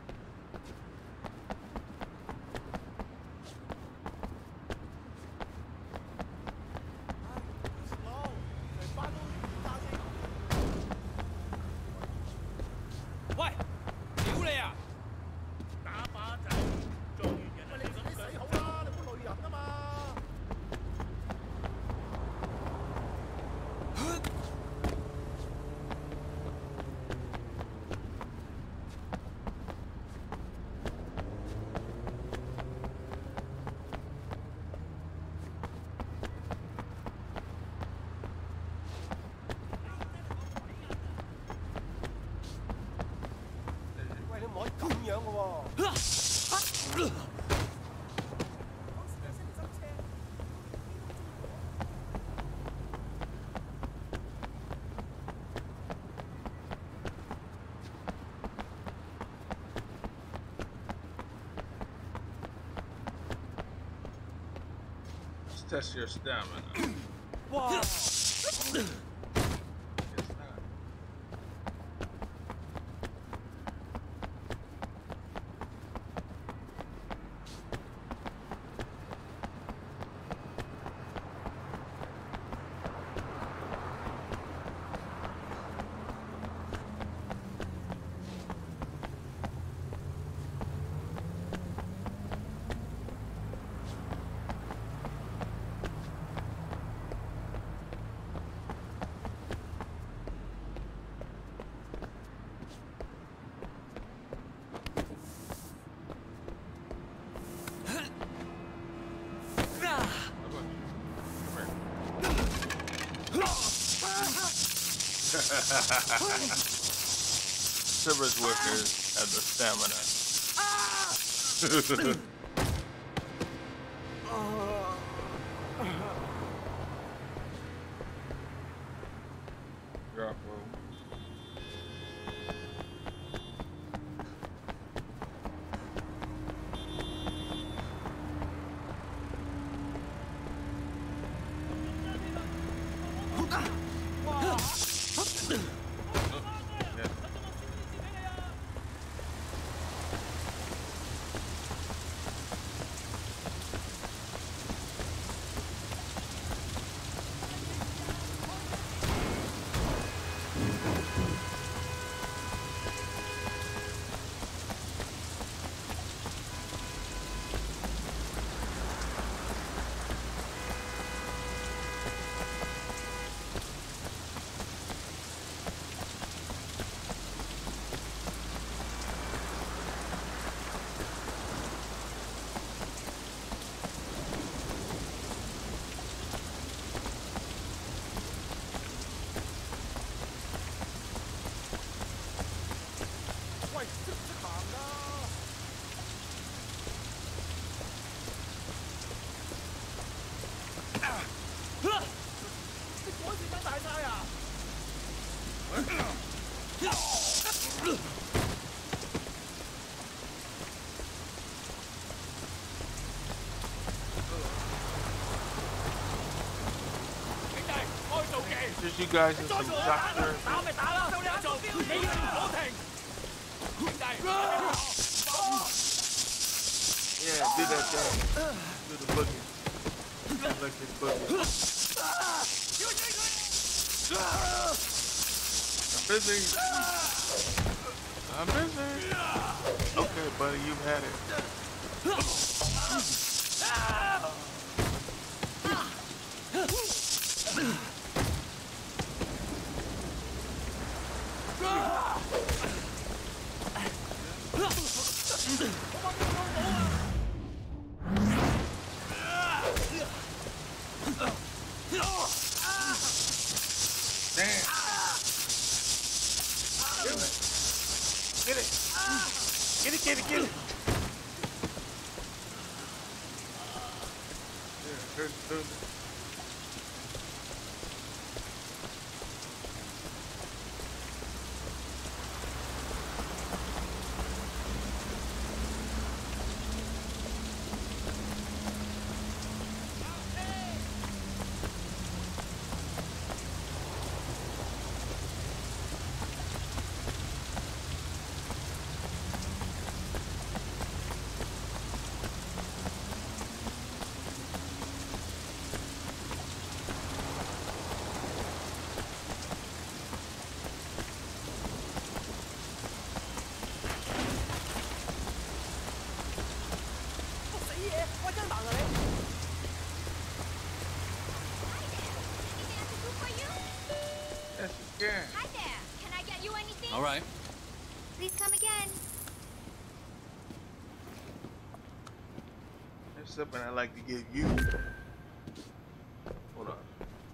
喂，屌你啊！打靶仔，做完人啊！你快啲洗好啦，你冇女人啊嘛！ 喂，你唔可以咁樣嘅喎。 Let's test your stamina. 哇！ Guess not. Service workers have the stamina. Drop roll. interest you guys in some doctor? 打咪打啦，收你一做，你唔好停。兄弟， Yeah, do that thing. Do the boogie. Like this boogie. I'm busy. I'm busy. Okay, buddy, you've had it. Get it. Get it, get it, get it. Yeah, turn, turn. Hi there. Can I get you anything? All right. Please come again. There's something I'd like to give you. Hold on.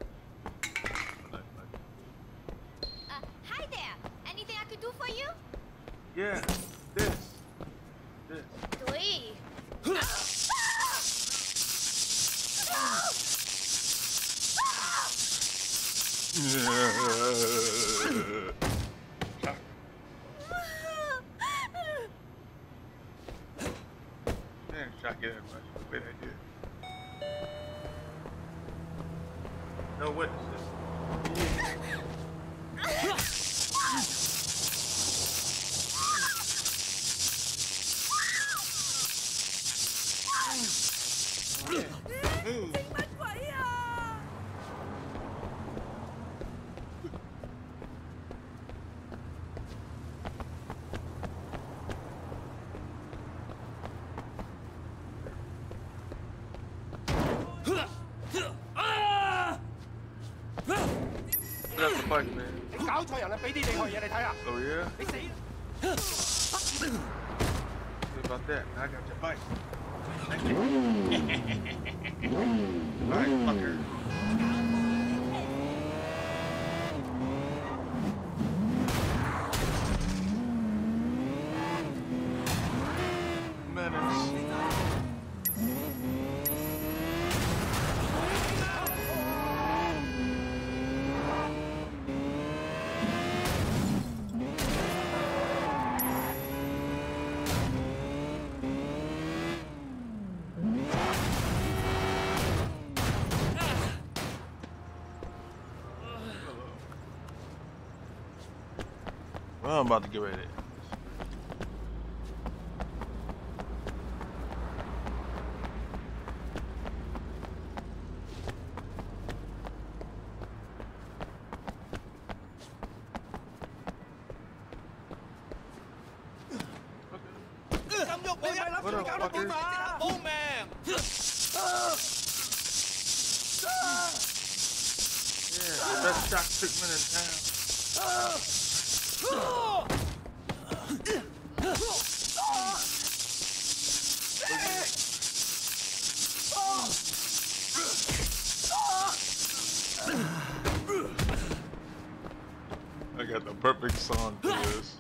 Uh, hi there. Anything I could do for you? Yeah, this. This. 对。 Man, shock it that much. Great idea. No witnesses. Move. That's the fight, man. 你搞錯人啦！俾啲厲害嘢你睇下。 Oh yeah? 你死！ What about that? I got your bike. Thank you. Alright, fucker. Menace. Well, I'm about to get ready to end this. What up, fucker? Yeah, the best shock treatment in town. I got the perfect song for this.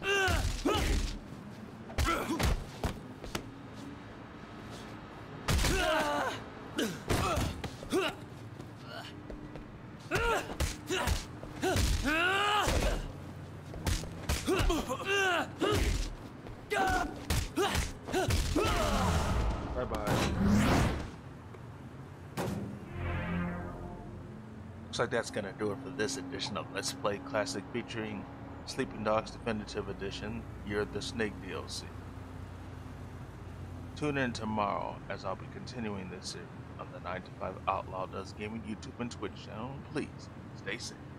Bye-bye. Looks like that's gonna do it for this edition of Let's Play Classic featuring Sleeping Dogs Definitive Edition, You're the Snake D L C. Tune in tomorrow as I'll be continuing this series on the nine to five Outlaw Does Gaming YouTube and Twitch channel. Please stay safe.